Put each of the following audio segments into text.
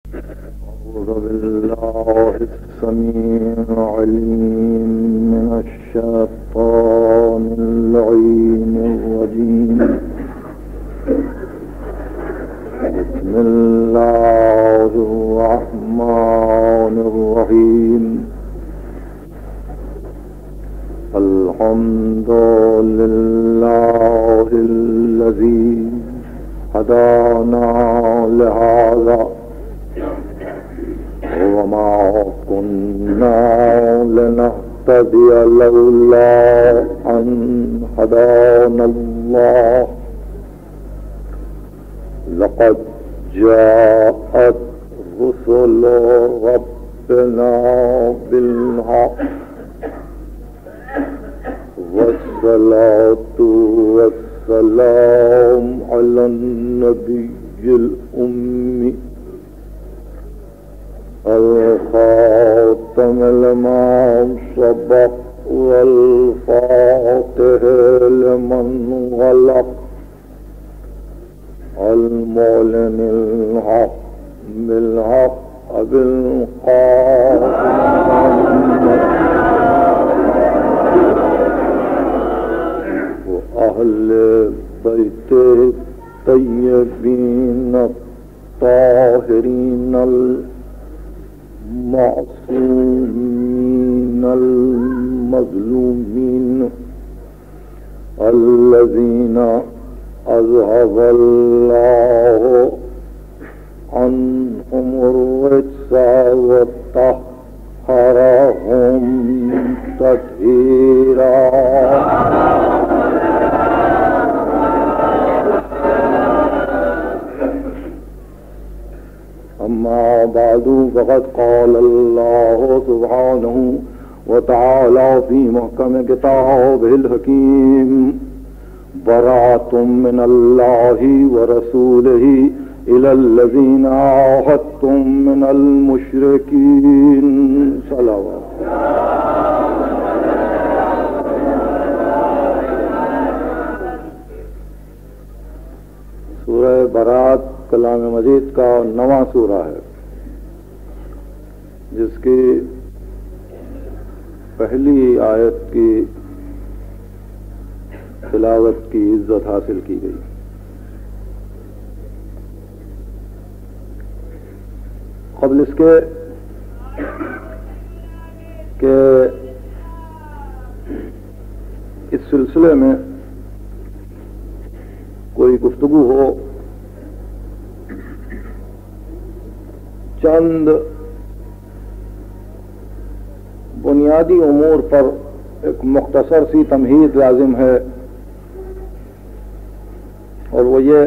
أعوذ بالله السميع العليم من الشيطان اللعين الرجيم. بسم الله الرحمن الرحيم. الحمد لله الذي هدانا لهذا وما كنا لنهتدي لولا أن هدانا الله. لقد جاءت رسل ربنا بالحق والصلاة والسلام على النبي الأمي الخاتم لما سبق والفاتح لمن غلق المعلن الحق بالحق بالقاسم وأهل بيته الطيبين الطاهرين المعصومين المظلومين الذين أذهب الله عنهم الرجس وطهرهم تطهيرا. أما بعد فقد قال الله سبحانه وتعالى في محكم كتابه الحكيم: براءة من الله ورسوله إلى الذين عاهدتم من المشركين. صلوات. سورہ برات کلام مجید کا 9واں سورہ ہے، جس کی پہلی آیت کی تلاوت کی عزت حاصل کی گئی. قبل اس کے کہ اس سلسلے میں کوئی گفتگو ہو، چند بنیادی امور پر ایک مختصر سی تمہید لازم ہے، اور وہ یہ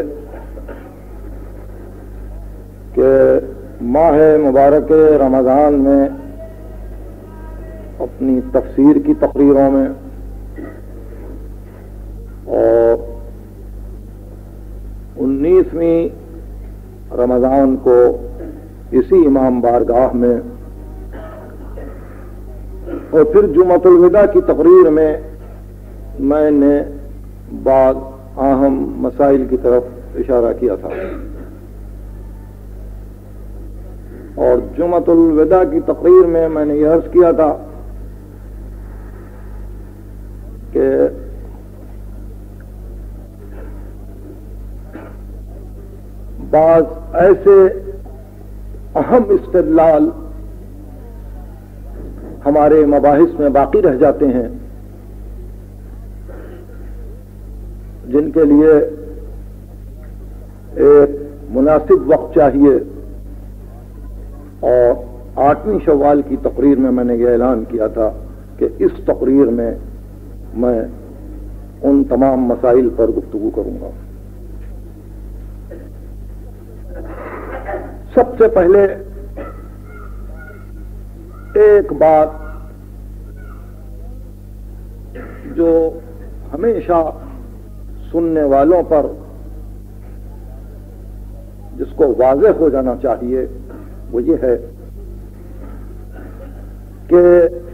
کہ ماہ مبارک رمضان میں اپنی تفسیر کی تقریروں میں اور 19ویں رمضان کو اسی امام بارگاہ میں اور پھر جمعۃ الوداع کی تقریر میں میں نے بعض اہم مسائل کی طرف اشارہ کیا تھا. اور جمعۃ الوداع کی تقریر میں نے یہ عرض کیا تھا کہ بعض ایسے اہم استدلال ہمارے مباحث میں باقی رہ جاتے ہیں جن کے لیے ایک مناسب وقت چاہیے. اور 8ویں شوال کی تقریر میں نے یہ اعلان کیا تھا کہ اس تقریر میں ان تمام مسائل پر گفتگو کروں گا. سب سے پہلے ایک بات جو ہمیشہ سننے والوں پر جس کو واضح ہو جانا چاہیے وہ یہ ہے کہ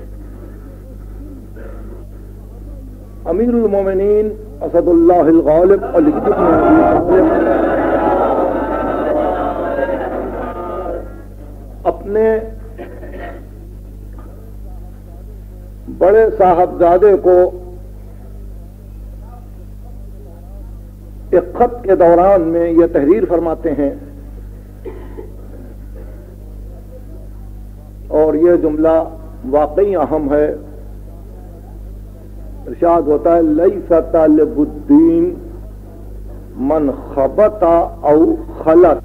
امیر المومنین اسد اللہ الغالب علی ابن ابی طالب اپنے بڑے صاحبزادے کو ایک خط کے دوران میں یہ تحریر فرماتے ہیں اور یہ جملہ واقعی اہم ہے. ارشاد ہوتا ہے لیس طالب الدین من خبط او خلط.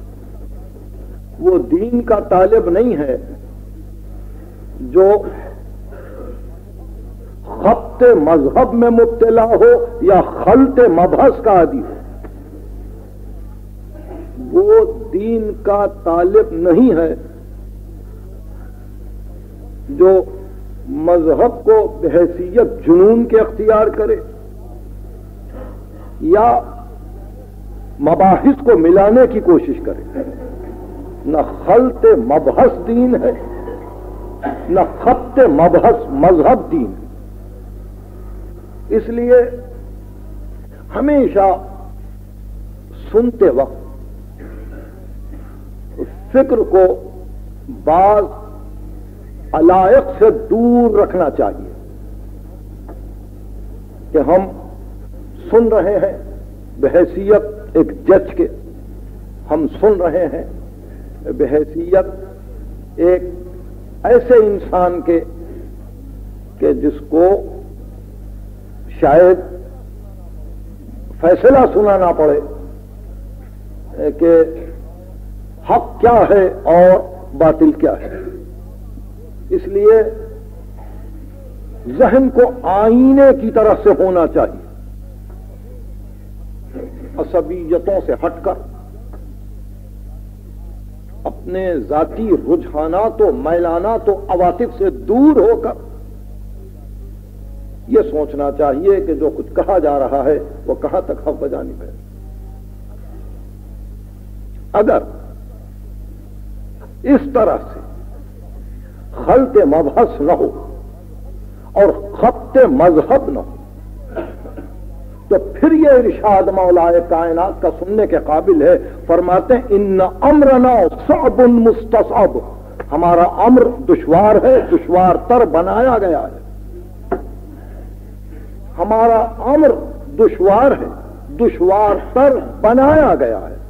وہ دین کا طالب نہیں ہے جو خبط مذہب میں مبتلا ہو یا خلط مبحث کا عادی ہو. وہ دین کا طالب نہیں ہے جو مذہب کو بحیثیت جنون کے اختیار کرے یا مباحث کو ملانے کی کوشش کرے. نہ خلط مبحث دین ہے نہ خبط مبحث مذہب دین. اس لیے ہمیشہ سنتے وقت فکر کو بعض علائق سے دور رکھنا چاہیے کہ ہم سن رہے ہیں بحیثیت ایک جج کے, ہم سن رہے ہیں بحیثیت ایک ایسے انسان کے کہ جس کو شاید فیصلہ سنانا پڑے کہ حق کیا ہے اور باطل کیا ہے. اس لیے ذہن کو آئینے کی طرح سے ہونا چاہیے, عصبیتوں سے ہٹ کر اپنے ذاتی رجحانات و میلانات و عواطف سے دور ہو کر یہ سوچنا چاہیے کہ جو کچھ کہا جا رہا ہے وہ کہاں تک حق بجانب ہے. اگر اس طرح سے خلط مبحث نہ ہو اور خبط مذہب نہ ہو تو پھر یہ ارشاد مولا کائنات کا سننے کے قابل ہے. فرماتے ہیں ان امرنا صعب مستصعب. ہمارا امر دشوار ہے, دشوار تر بنایا گیا ہے. ہمارا امر دشوار ہے, دشوار تر بنایا گیا ہے.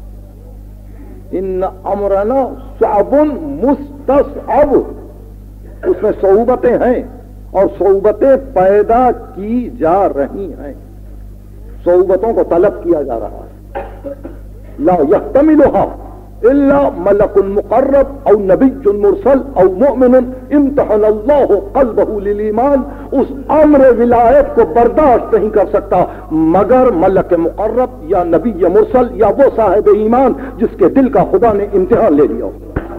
ان امرنا صعب مستصعب. اس میں صعوبتیں ہیں اور صعوبتیں پیدا کی جا رہی ہیں. صعوبتوں کو طلب کیا جا رہا ہے. لا يحتملها الا ملک مقرب او نبی مرسل او مؤمن امتحن اللہ قلبہ للایمان. اس امر ولایت کو برداشت نہیں کر سکتا مگر ملک مقرب یا نبی مرسل یا وہ صاحب ایمان جس کے دل کا خدا نے امتحان لے لیا ہو.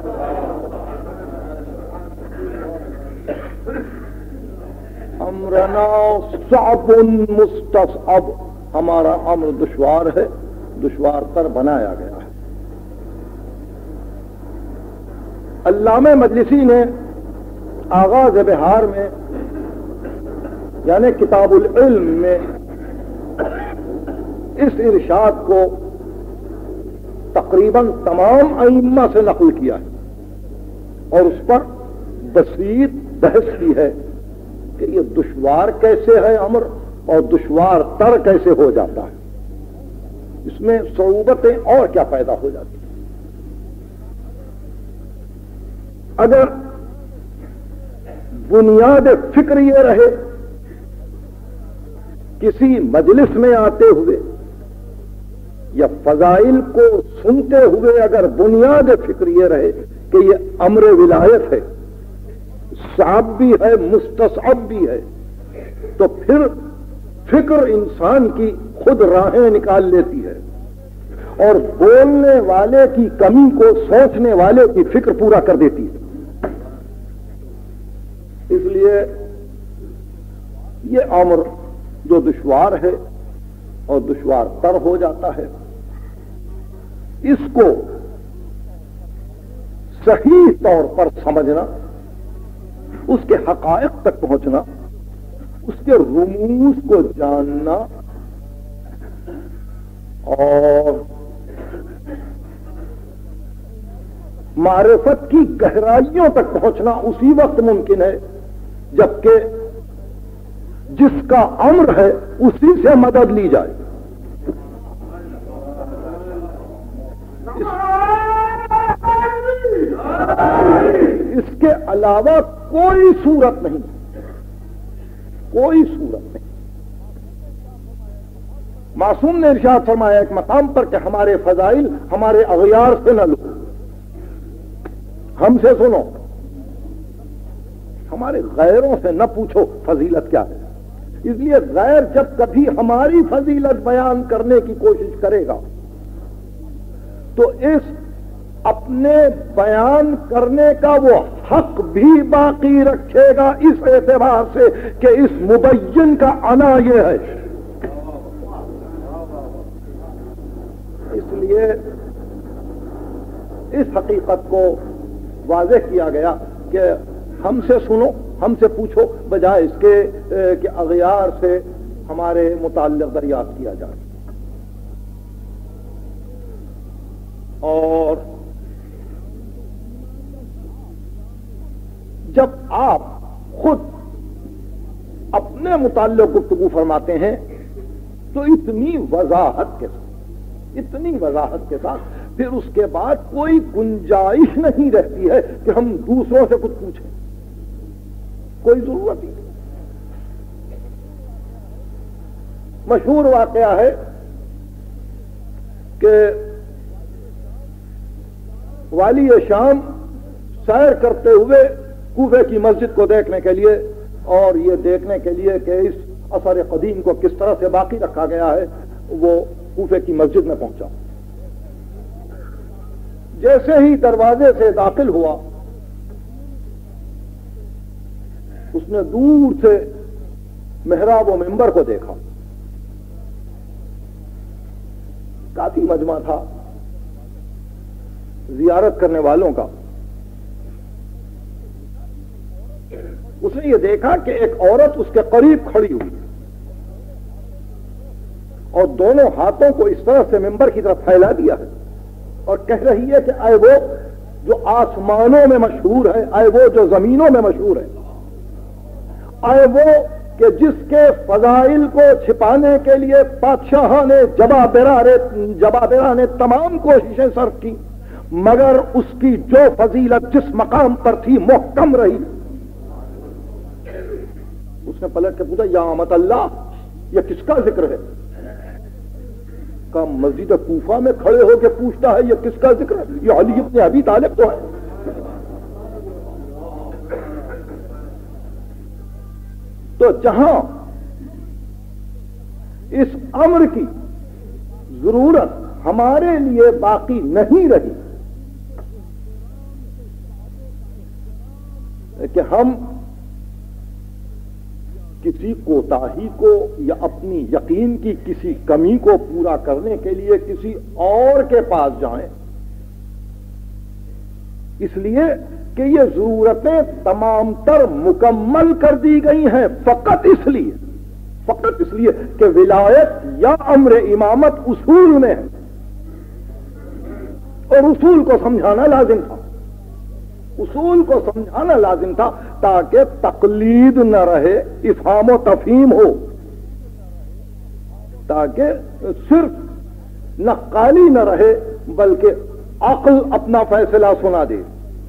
امرنا صعب مستصعب. ہمارا امر دشوار ہے, دشوار تر بنایا گیا ہے. علامہ مجلسی نے آغاز بہار میں یعنی کتاب العلم میں اس ارشاد کو تقریباً تمام ائمہ سے نقل کیا ہے اور اس پر بسیط بحث کی ہے کہ یہ دشوار کیسے ہے امر اور دشوار تر کیسے ہو جاتا ہے. اس میں صعوبتیں اور کیا پیدا ہو جاتی ہیں. اگر بنیاد فکر یہ رہے کسی مجلس میں آتے ہوئے یا فضائل کو سنتے ہوئے اگر بنیاد فکر یہ رہے کہ یہ امر ولایت ہے, صعب بھی ہے, مستصعب بھی ہے, تو پھر فکر انسان کی خود راہیں نکال لیتی ہے اور بولنے والے کی کمی کو سوچنے والے کی فکر پورا کر دیتی ہے. اس لیے یہ امر جو دشوار ہے اور دشوار تر ہو جاتا ہے, اس کو صحیح طور پر سمجھنا, اس کے حقائق تک پہنچنا, اس کے رموز کو جاننا اور معرفت کی گہرائیوں تک پہنچنا اسی وقت ممکن ہے جبکہ جس کا امر ہے اسی سے مدد لی جائے. اس کے علاوہ کوئی صورت نہیں، کوئی صورت نہیں. معصوم نے ارشاد فرمایا ایک مقام پر کہ ہمارے فضائل ہمارے اغیار سے نہ لو، ہم سے سنو، ہمارے غیروں سے نہ پوچھو فضیلت کیا ہے. اس لیے غیر جب کبھی ہماری فضیلت بیان کرنے کی کوشش کرے گا تو اس اپنے بیان کرنے کا وہ حق بھی باقی رکھے گا اس اعتبار سے کہ اس مبین کا انا یہ ہے. اس لیے اس حقیقت کو واضح کیا گیا کہ ہم سے سنو، ہم سے پوچھو، بجائے اس کے کہ اغیار سے ہمارے متعلق دریافت کیا جائے. اور جب آپ خود اپنے متعلق گفتگو فرماتے ہیں تو اتنی وضاحت کے ساتھ پھر اس کے بعد کوئی گنجائش نہیں رہتی ہے کہ ہم دوسروں سے کچھ پوچھیں، کوئی ضرورت ہی نہیں. مشہور واقعہ ہے کہ والی شام سیر کرتے ہوئے کوفے کی مسجد کو دیکھنے کے لیے اور یہ دیکھنے کے لیے کہ اس اثر قدیم کو کس طرح سے باقی رکھا گیا ہے، وہ کوفے کی مسجد میں پہنچا. جیسے ہی دروازے سے داخل ہوا اس نے دور سے محراب و منبر کو دیکھا. کافی مجمع تھا زیارت کرنے والوں کا. اس نے یہ دیکھا کہ ایک عورت اس کے قریب کھڑی ہوئی اور دونوں ہاتھوں کو اس طرح سے منبر کی طرف پھیلا دیا ہے اور کہہ رہی ہے کہ اے وہ جو آسمانوں میں مشہور ہے، اے وہ جو زمینوں میں مشہور ہے، اے وہ کہ جس کے فضائل کو چھپانے کے لیے بادشاہ نے جبابرہ نے تمام کوششیں صرف کی، مگر اس کی جو فضیلت جس مقام پر تھی محکم رہی. اس نے پلٹ کے پوچھا یا امت اللہ، یہ کس کا ذکر ہے؟ کہ مسجد کوفہ میں کھڑے ہو کے پوچھتا ہے یہ کس کا ذکر ہے؟ یہ علی ابن ابی طالب تو ہے. تو جہاں اس امر کی ضرورت ہمارے لیے باقی نہیں رہی کہ ہم کسی کوتاہی کو یا اپنی یقین کی کسی کمی کو پورا کرنے کے لیے کسی اور کے پاس جائیں، اس لیے کہ یہ ضرورتیں تمام تر مکمل کر دی گئی ہیں فقط اس لیے کہ ولایت یا امر امامت اصول میں ہے اور اصول کو سمجھانا لازم تھا تاکہ تقلید نہ رہے، افہام و تفہیم ہو، تاکہ صرف نقالی نہ رہے بلکہ عقل اپنا فیصلہ سنا دے.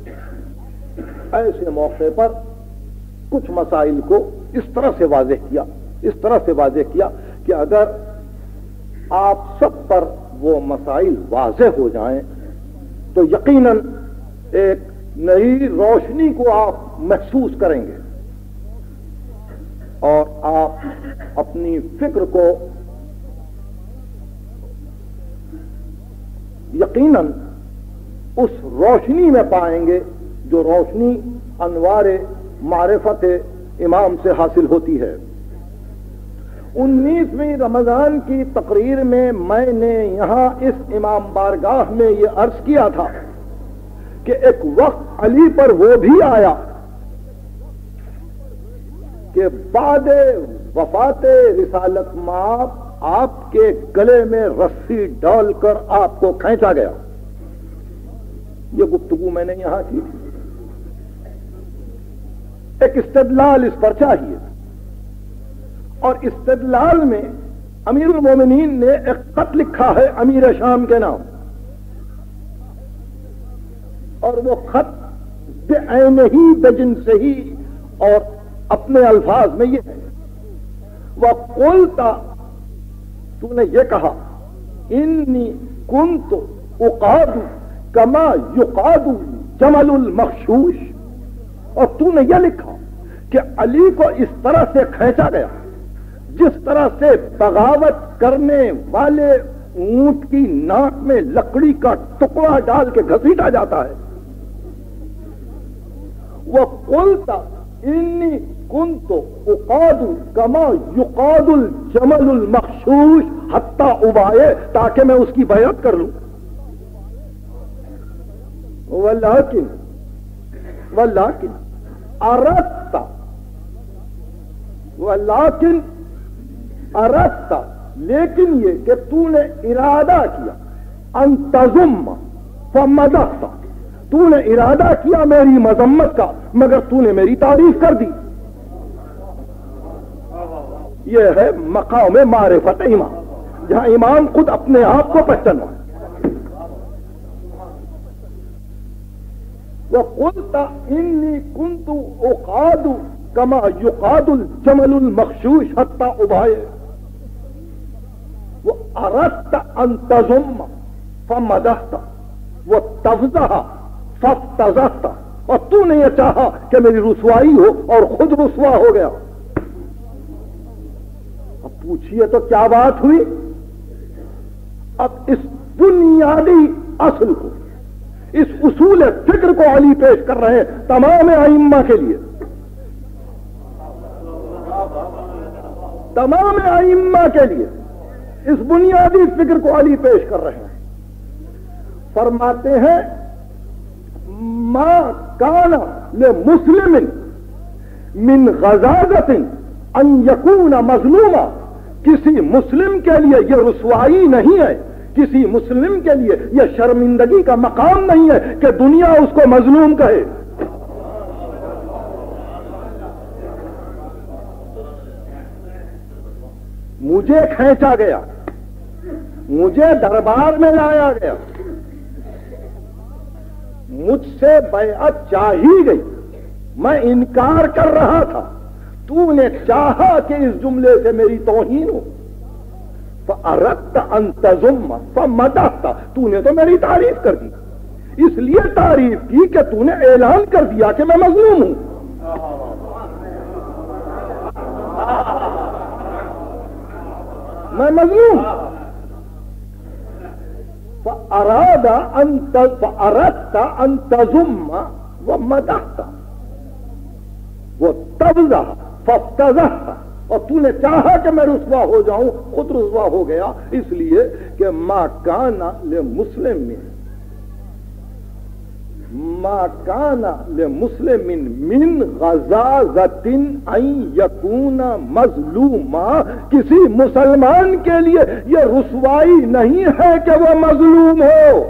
ایسے موقع پر کچھ مسائل کو اس طرح سے واضح کیا کہ اگر آپ سب پر وہ مسائل واضح ہو جائیں تو یقیناً ایک نئی روشنی کو آپ محسوس کریں گے اور آپ اپنی فکر کو یقیناً اس روشنی میں پائیں گے جو روشنی انوار معرفت امام سے حاصل ہوتی ہے. 19ویں رمضان کی تقریر میں میں نے یہاں اس امام بارگاہ میں یہ عرض کیا تھا کہ ایک وقت علی پر وہ بھی آیا کہ بعد وفات رسالت مآب آپ کے گلے میں رسی ڈال کر آپ کو کھینچا گیا یہ گفتگو میں نے یہاں کی تھی. ایک استدلال اس پر چاہیے, اور استدلال میں امیر المومنین نے ایک خط لکھا ہے امیر شام کے نام, اور وہ خط بعینہ ہی بجنسہ ہی اور اپنے الفاظ میں یہ ہے, وَقُلْتَ تو نے یہ کہا انی کنت اقاد کما یقاد جمل المخشوش, اور تو نے یہ لکھا کہ علی کو اس طرح سے کھینچا گیا جس طرح سے بغاوت کرنے والے اونٹ کی ناک میں لکڑی کا ٹکڑا ڈال کے گھسیٹا جاتا ہے. وَقُلْتَ إِنِّي كُنْتُ أُقَادُ كَمَا يُقَادُ الْجَمَلُ الْمَخْشُوشِ حَتَّى أُبَايَ, تاکہ میں اس کی بیعت کر لوں. وَلَكِنْ أَرَدْتَ لیکن یہ کہ تو نے ارادہ کیا ان تضم فمدحت, تو نے ارادہ کیا میری مذمت کا مگر تو نے میری تعریف کر دی. یہ ہے مقام معرفت امام, جہاں امام خود اپنے آپ کو پہچانوا. وَقُلْتَ إِنِّي كُنْتُ أُقَادُ كَمَا يُقَادُ الْجَمَلُ الْمَخْشُوشِ حَتَّى أُبَايَ, وَأَرَدْتَ أَن تَضُمَّ فَمَدَحْتَ وَتَفْضَحَ فَافْتَضَحْتَ, اور تو نے یہ چاہا کہ میری رسوائی ہو اور خود رسوا ہو گیا. اب پوچھئے تو کیا بات ہوئی؟ اب اس بنیادی اصل کو, اس اصول فکر کو علی پیش کر رہے ہیں تمام ائمہ کے لیے. تمام ائمہ کے لیے اس بنیادی فکر کو علی پیش کر رہے ہیں. فرماتے ہیں ما کان لمسلم من غزازۃ ان یکون مظلوما, کسی مسلم کے لیے یہ رسوائی نہیں ہے, کسی مسلم کے لیے یہ شرمندگی کا مقام نہیں ہے کہ دنیا اس کو مظلوم کہے. مجھے کھینچا گیا, مجھے دربار میں لایا گیا, مجھ سے بیعت چاہی گئی, میں انکار کر رہا تھا, تو نے چاہا کہ اس جملے سے میری توہین ہو. فَأَرَدْتَ أَن تَضُمَّ فَمَدَحْتَ, تو نے تو میری تعریف کر دی, اس لیے تعریف کی کہ تو نے اعلان کر دیا کہ میں مظلوم ہوں. میں مظلوم. فَأَرَدْتَ أَن تَضُمَّ وَمَدَحْتَ وَتَفْضَحَ فَافْتَضَحْتَ, اور تو نے چاہا کہ میں رسوا ہو جاؤں, خود رسوا ہو گیا, اس لیے کہ ما کان لمسلم من غزازۃ ان یکون مظلوما, کسی مسلمان کے لیے یہ رسوائی نہیں ہے کہ وہ مظلوم ہو.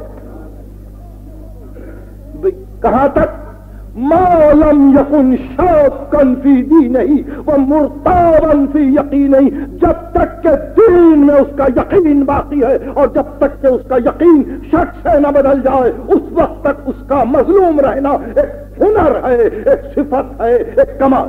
کہاں تک؟ ما لم یکن شاکا فی دینہ ومرتابا فی یقینہ, جب تک کہ دین میں اس کا یقین باقی ہے اور جب تک کہ اس کا یقین شک سے نہ بدل جائے, اس وقت تک اس کا مظلوم رہنا ایک ہنر ہے, ایک صفت ہے, ایک کمال.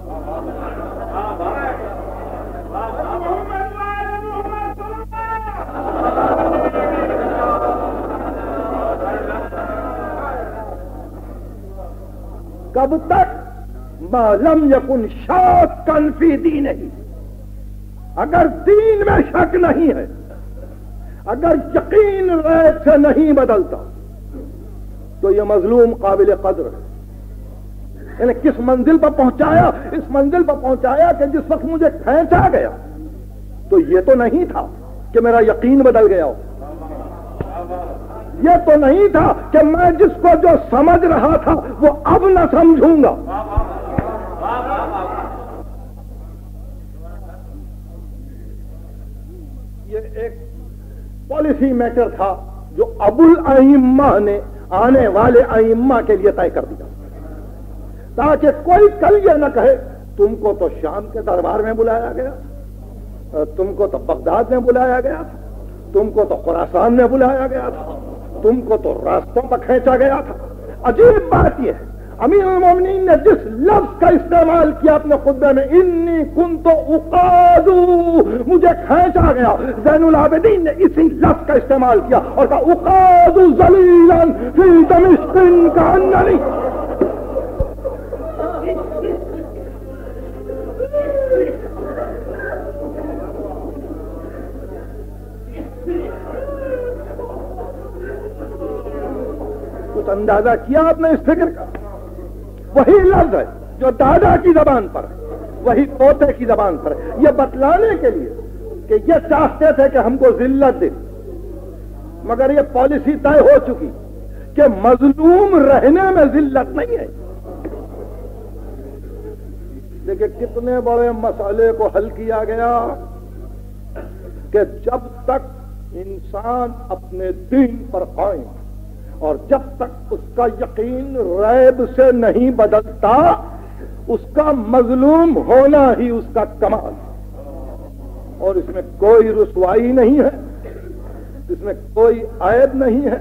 کب تک؟ ما لم یکن شاکا فی دینہ, اگر دین میں شک نہیں ہے, اگر یقین ریب سے نہیں بدلتا تو یہ مظلوم قابل قدر ہے. یعنی کس منزل پر پہنچایا؟ اس منزل پر پہنچایا کہ جس وقت مجھے کھینچا گیا تو یہ تو نہیں تھا کہ میرا یقین بدل گیا ہو, یہ تو نہیں تھا کہ میں جس کو جو سمجھ رہا تھا وہ اب نہ سمجھوں گا. یہ ایک پالیسی میٹر تھا جو ابو الائمہ نے آنے والے ائمہ کے لیے طے کر دیا، تاکہ کوئی کل یہ نہ کہے تم کو تو شام کے دربار میں بلایا گیا، تم کو تو بغداد میں بلایا گیا تھا، تم کو تو خراسان میں بلایا گیا تھا، تم کو تو راستوں پر کھینچا گیا تھا۔ عجیب بات یہ ہے، امیر المومنین نے جس لفظ کا استعمال کیا اپنے خطبے میں، انی کنت اقاد، مجھے کھینچا گیا، زین العابدین نے اسی لفظ کا استعمال کیا اور کہا اقاد ذلیلا فی دمشق کاننی۔ کچھ اندازہ کیا آپ نے اس فکر کا؟ وہی لفظ ہے جو دادا کی زبان پر ہے، وہی پوتے کی زبان پر ہے، یہ بتلانے کے لیے کہ یہ چاہتے تھے کہ ہم کو ذلت دے، مگر یہ پالیسی طے ہو چکی کہ مظلوم رہنے میں ذلت نہیں ہے۔ دیکھیں کتنے بڑے مسئلے کو حل کیا گیا کہ جب تک انسان اپنے دین پر قائم اور جب تک اس کا یقین ریب سے نہیں بدلتا، اس کا مظلوم ہونا ہی اس کا کمال، اور اس میں کوئی رسوائی نہیں ہے، اس میں کوئی عیب نہیں ہے۔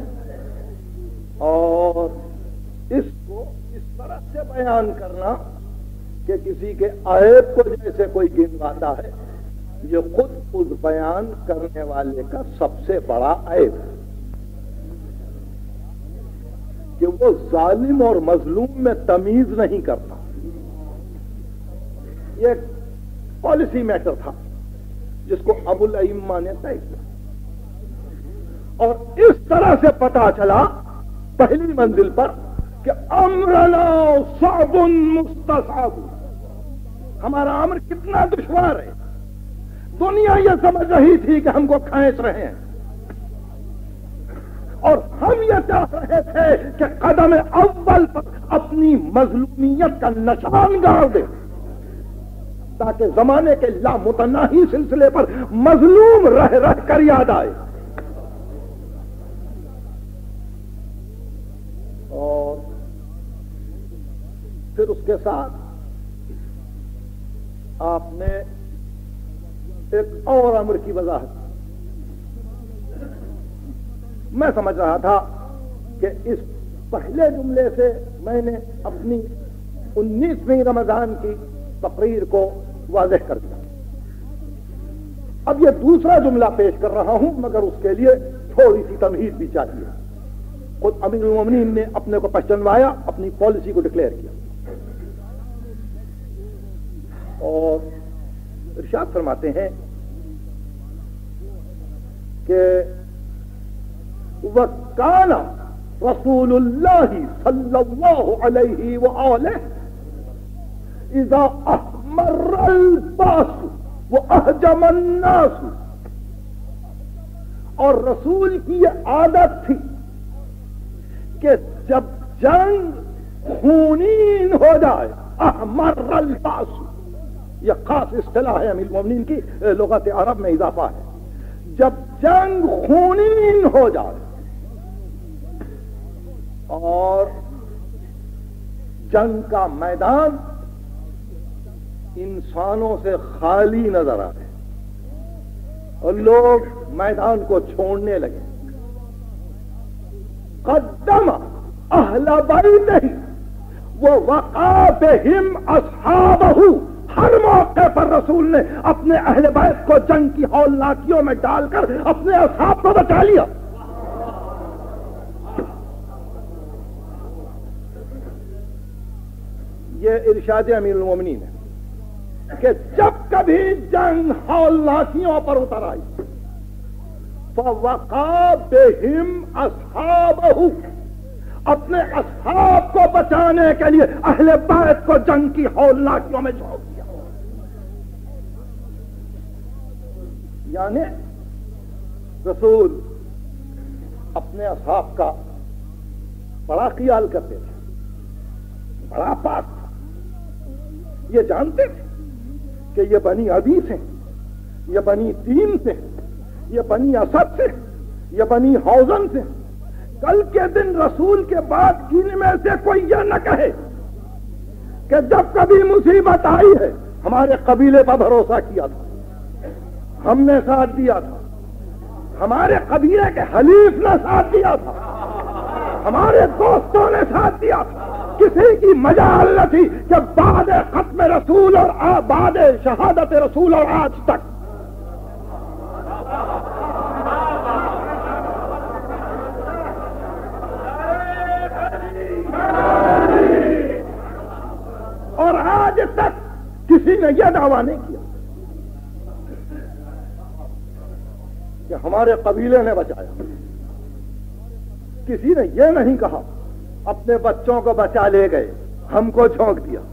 اور اس کو اس طرح سے بیان کرنا کہ کسی کے عیب کو جیسے کوئی گنواتا ہے، یہ خود اس بیان کرنے والے کا سب سے بڑا عیب ہے کہ وہ ظالم اور مظلوم میں تمیز نہیں کرتا۔ یہ ایک پالیسی میٹر تھا جس کو ابو الائمہ نے طے کیا، اور اس طرح سے پتا چلا پہلی منزل پر کہ امرنا صعب مستصعب، ہمارا امر کتنا دشوار ہے۔ دنیا یہ سمجھ رہی تھی کہ ہم کو کھینچ رہے ہیں، اور ہم یہ چاہ رہے تھے کہ قدم اول پر اپنی مظلومیت کا نشان گاڑ دیں، تاکہ زمانے کے لامتناہی سلسلے پر مظلوم رہ رہ کر یاد آئے۔ اور پھر اس کے ساتھ آپ نے ایک اور امر کی وضاحت۔ میں سمجھ رہا تھا کہ اس پہلے جملے سے میں نے اپنی 19ویں رمضان کی تقریر کو واضح کر دیا۔ اب یہ دوسرا جملہ پیش کر رہا ہوں، مگر اس کے لیے تھوڑی سی تمہید بھی چاہیے۔ خود امیر المومنین نے اپنے کو پہچانوایا، اپنی پالیسی کو ڈکلیئر کیا، اور ارشاد فرماتے ہیں کہ وَكَانَ رَسُولُ اللَّهِ صَلَّى اللَّهُ عَلَيْهِ وَآلِهِ إِذَا أَحْمَرَّ الْبَاسُ وَأَهْجَمَ النَّاسُ، اور رسول کی یہ عادت تھی کہ جب جنگ خونین ہو جائے، احمر الباس، یہ خاص اصطلاح ہے امیر المومنین کی، لغت عرب میں اضافہ ہے، جب جنگ خونین ہو جائے اور جنگ کا میدان انسانوں سے خالی نظر آئے اور لوگ میدان کو چھوڑنے لگے، قدم اہل بیتہ ووقع بہم اصحابہ، ہر موقع پر رسول نے اپنے اہل بیت کو جنگ کی ہولناکیوں میں ڈال کر اپنے اصحاب کو بچا لیا۔ یہ ارشاد امیر المومنین ہے کہ جب کبھی جنگ ہولناکیوں پر اتر آئی، فوقع بہم اصحابہ، اپنے اصحاب کو بچانے کے لیے اہل بیت کو جنگ کی ہولناکیوں میں جھونک دیا۔ یعنی رسول اپنے اصحاب کا بڑا خیال کرتے تھے، بڑا پاک تھا، یہ جانتے تھے کہ یہ بنی عدی سے، یہ بنی تیم سے، یہ بنی اسد سے، یہ بنی حوزن سے، کل کے دن رسول کے بعد ان میں سے کوئی یہ نہ کہے کہ جب کبھی مصیبت آئی ہے ہمارے قبیلے پر بھروسہ کیا تھا، ہم نے ساتھ دیا تھا، ہمارے قبیلے کے حلیف نے ساتھ دیا تھا، ہمارے دوستوں نے ساتھ دیا تھا، کسی کی مجال نہ تھی کہ بعد ختم رسول اور بعد شہادت رسول اور آج تک اور آج تک کسی نے یہ دعویٰ نہیں کیا کہ ہمارے قبیلے نے بچایا، کسی نے یہ نہیں کہا اپنے بچوں کو بچا لے گئے ہم کو جھونک دیا،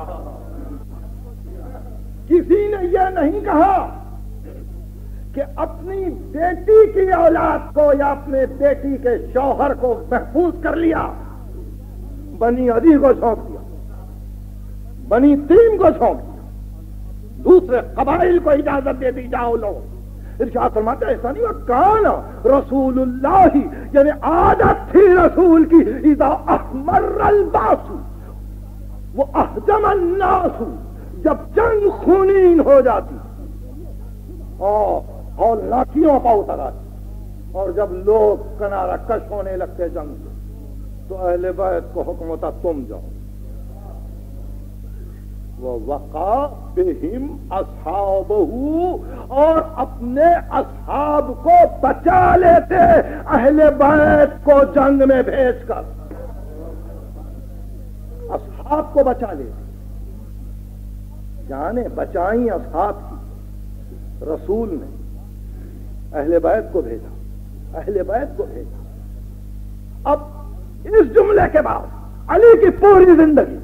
کسی نے یہ نہیں کہا کہ اپنی بیٹی کی اولاد کو یا اپنے بیٹی کے شوہر کو محفوظ کر لیا، بنی عدی کو جھونک دیا، بنی تیم کو جھونک دیا، دوسرے قبائل کو اجازت دے دی جاؤ لو۔ ارشاد فرماتے ایسا نہیں ہوا، کان رسول اللہ، یعنی عادت تھی رسول کی، اذا احمر الباس وہ احجم الناس، جب جنگ خونین ہو جاتی اور لاٹھیوں پا اتر آتی اور جب لوگ کنارہ کش ہونے لگتے جنگ سے، تو اہل بیت کو حکم ہوتا تم جاؤ، وَوَقَا بِهِمْ أَصْحَابُهُ، اور اپنے اصحاب کو بچا لیتے اہل بیت کو جنگ میں بھیج کر، اصحاب کو بچا لیتے، جانے بچائیں اصحاب کی، رسول نے اہل بیت کو بھیجا، اہل بیت کو بھیجا۔ اب اس جملے کے بعد علی کی پوری زندگی،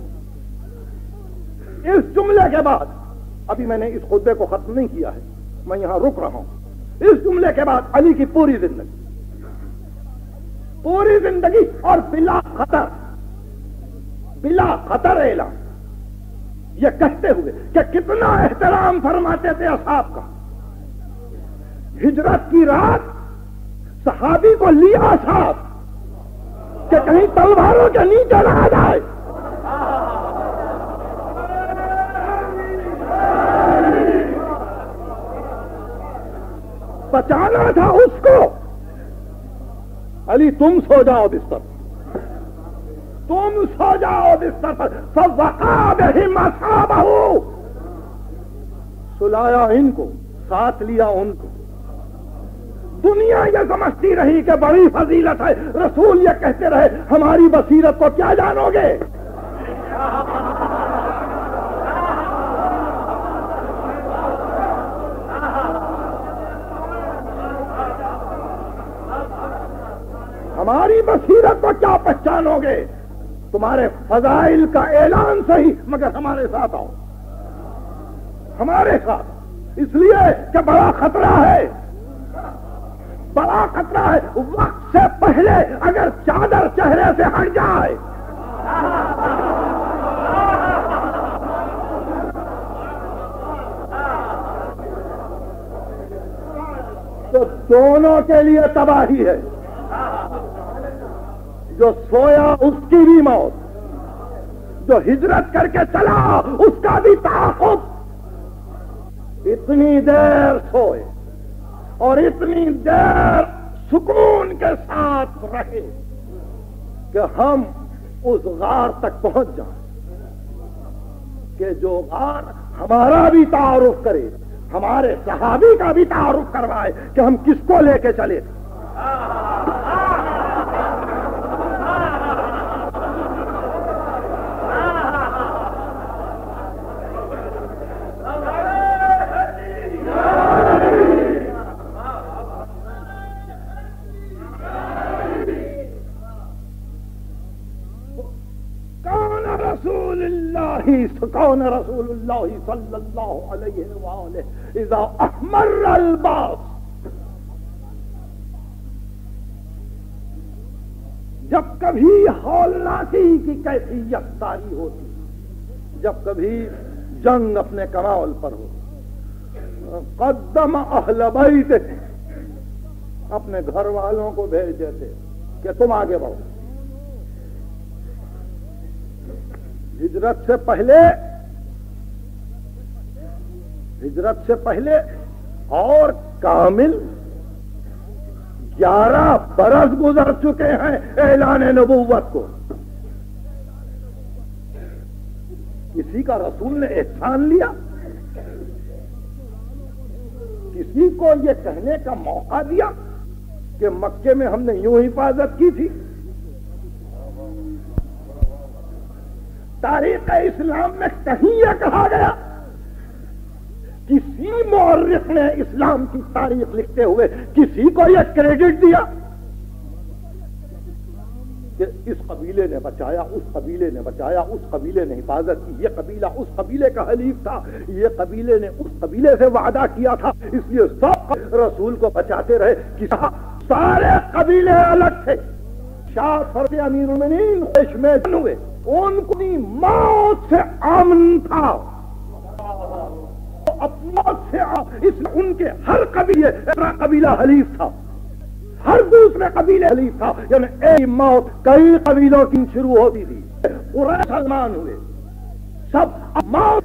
اس جملے کے بعد، ابھی میں نے اس خطبے کو ختم نہیں کیا ہے، میں یہاں رک رہا ہوں، اس جملے کے بعد علی کی پوری زندگی اور بلا خطر اعلان، یہ کہتے ہوئے کہ کتنا احترام فرماتے تھے اصحاب کا، ہجرت کی رات صحابی کو لیا ساتھ کہ کہیں تلواروں کے نیچے نہ آ جائے، بچانا تھا اس کو۔ علی تم سو جاؤ بستر پر، تم سو جاؤ بستر پر، فَوَقَا بِهِمْ أَصْحَابَهُ، سلایا ان کو، ساتھ لیا ان کو۔ دنیا یہ سمجھتی رہی کہ بڑی فضیلت ہے، رسول یہ کہتے رہے ہماری بصیرت کو کیا جانو گے، ہماری بصیرت کو کیا پہچانو گے، تمہارے فضائل کا اعلان صحیح مگر ہمارے ساتھ آؤ، ہمارے ساتھ، اس لیے کہ بڑا خطرہ ہے، بڑا خطرہ ہے، وقت سے پہلے اگر چادر چہرے سے ہٹ جائے تو دونوں کے لیے تباہی ہے، جو سویا اس کی بھی موت، جو ہجرت کر کے چلا اس کا بھی تعاقب، اتنی دیر سوئے اور اتنی دیر سکون کے ساتھ رہے کہ ہم اس غار تک پہنچ جائیں، کہ جو غار ہمارا بھی تعارف کرے، ہمارے صحابی کا بھی تعارف کروائے کہ ہم کس کو لے کے چلے۔ کون رسول اللہ صلی اللہ علیہ وآلہ اذا احمر الباس، جب کبھی ہولناکی کی کیفیت طاری ہوتی، جب کبھی جنگ اپنے کمال پر ہو، قدم اہل بیت، اپنے گھر والوں کو بھیج دیتے، کہ تم آگے بڑھو. ہجرت سے پہلے اور کامل 11 برس گزر چکے ہیں اعلان نبوت کو. کسی کا رسول نے احسان لیا؟ کسی کو یہ کہنے کا موقع دیا کہ مکے میں ہم نے یوں حفاظت کی تھی؟ تاریخ اسلام میں کہیں یہ کہا گیا؟ کسی مورخ نے اسلام کی تاریخ لکھتے ہوئے کسی کو یہ کریڈٹ دیا کہ اس قبیلے نے بچایا، اس قبیلے نے بچایا، اس قبیلے نے حفاظت کی، یہ قبیلہ اس قبیلے کا حلیف تھا، یہ قبیلے نے اس قبیلے سے وعدہ کیا تھا، اس لیے سب رسول کو بچاتے رہے؟ سارے قبیلے الگ تھے. شاہ فرد امیر المؤمنین قریش میں ہوئے، ان کو موت سے امن تھا، موت سے ان کے ہر قبیلہ حلیف تھا، ہر دوسرے قبیلے حلیف تھا. یعنی ایک موت کئی قبیلوں کی شروع ہوتی تھی. قریش سلمان ہوئے، سب موت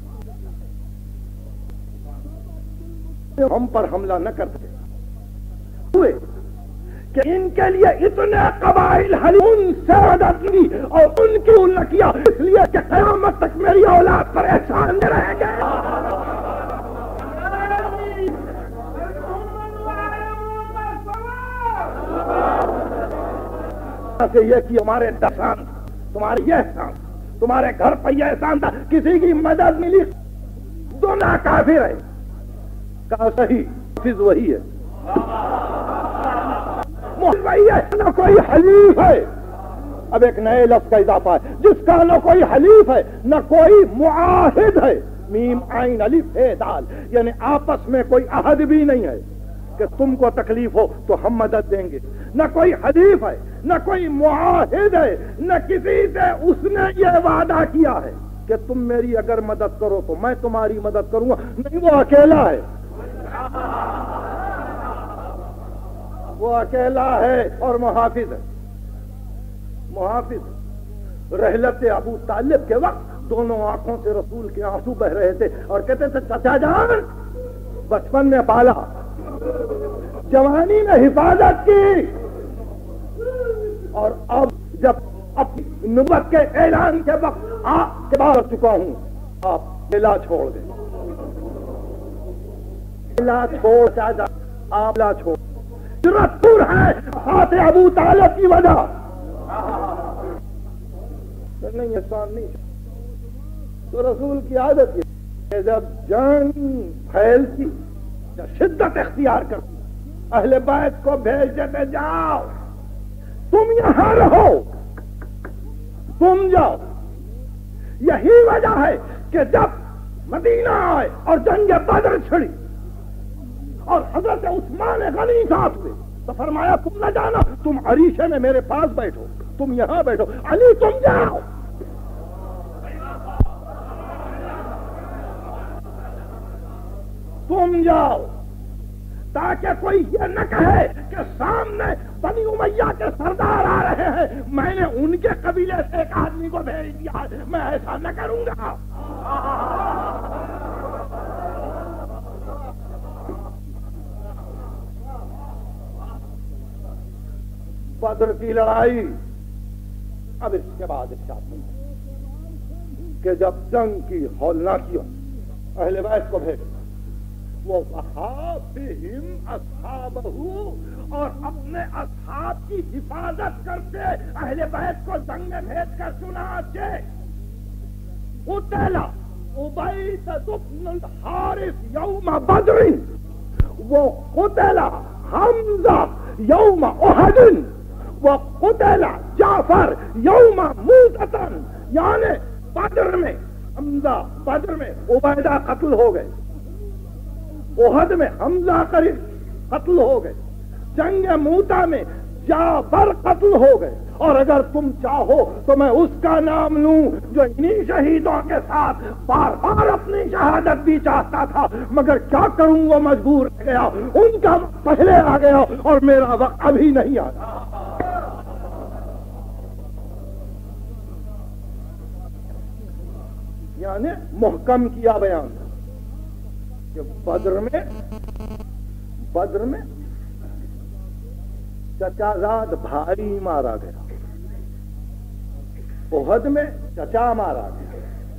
ہم پر حملہ نہ کرتے ہوئے کہ ان کے لیے اتنے قبائل حلیف ان سے مدد لی اور ان کی نہ کیا، اس لیے کہ قیامت تک میری اولاد پر احسان دے رہے گے. سے یہ کہ ہمارے احسان، تمہارے یہ احسان، تمہارے گھر پر یہ احسان تھا، کسی کی مدد ملی تو نہ کافر ہے. کہا صحیح، حافظ وہی ہے، وہی ہے، نہ کوئی حلیف ہے. اب ایک نئے لفظ کا اضافہ ہے، جس کا نہ کوئی حلیف ہے نہ کوئی معاہد ہے. میم عین الف ہے دال، یعنی آپس میں کوئی عہد بھی نہیں ہے کہ تم کو تکلیف ہو تو ہم مدد دیں گے. نہ کوئی حلیف ہے، نہ کوئی معاہد ہے، نہ کسی سے اس نے یہ وعدہ کیا ہے کہ تم میری اگر مدد کرو تو میں تمہاری مدد کروں گا. نہیں، وہ اکیلا ہے، وہ اکیلا ہے اور محافظ ہے. محافظ. رحلت ابو طالب کے وقت دونوں آنکھوں سے رسول کے آنسو بہ رہے تھے اور کہتے تھے چچا جان بچپن میں پالا، جوانی میں حفاظت کی، اور اب جب اپنی نبوت کے اعلان کے وقت آپ کے بار چکا ہوں، آپ قلعہ چھوڑ دیں. قلعہ چھوڑ چاہتا، آپ قلعہ چھوڑ. ضرورت دور ہے ہاتھ ابو طالب کی وجہ نہیں، احسان نہیں. تو رسول کی عادت یہ کہ جب جنگ پھیلتی، جب شدت اختیار کرتی، اہل بیت کو بھیج دیتے، جاؤ تم یہاں رہو، تم جاؤ. یہی وجہ ہے کہ جب مدینہ آئے اور جنگ بدر چھڑی اور حضرت عثمان غنی ساتھ ہوئے تو فرمایا تم نہ جانا، تم عریشے میں میرے پاس بیٹھو، تم یہاں بیٹھو. علی تم جاؤ. تم جاؤ تاکہ کوئی یہ نہ کہے کہ سامنے بنی امیہ کے سردار آ رہے ہیں، میں نے ان کے قبیلے سے ایک آدمی کو بھیج دیا ہے، میں ایسا نہ کروں گا. بدر کی لڑائی. اب اس کے بعد ارشاد نہیں کہ جب جنگ کی ہولناکیوں اہل بیت کو بھیج، وہ اصحابہم اصحابہ، اور اپنے اصحاب کی حفاظت کرتے اہل بیت کو جنگ میں بھیج کر چنانچہ قتل عبیدہ بن الحارث یوم بدر، وہ قتل حمزہ یوم احد، وہ قتل جعفر یوم موتۃ. یعنی بدر میں حمزہ، بدر میں عبیدہ قتل ہو گئے، احد میں حمزہ قتل ہو گئے، جنگ موتا میں جعفر قتل ہو گئے. اور اگر تم چاہو تو میں اس کا نام لوں جو انہی شہیدوں کے ساتھ بار بار اپنی شہادت بھی چاہتا تھا، مگر کیا کروں وہ مجبور ہو گیا، ان کا وقت پہلے آ گیا اور میرا وقت ابھی نہیں آیا. یعنی محکم کیا بیان کہ بدر میں چچا زاد بھائی مارا گیا، احد میں چچا مارا گیا،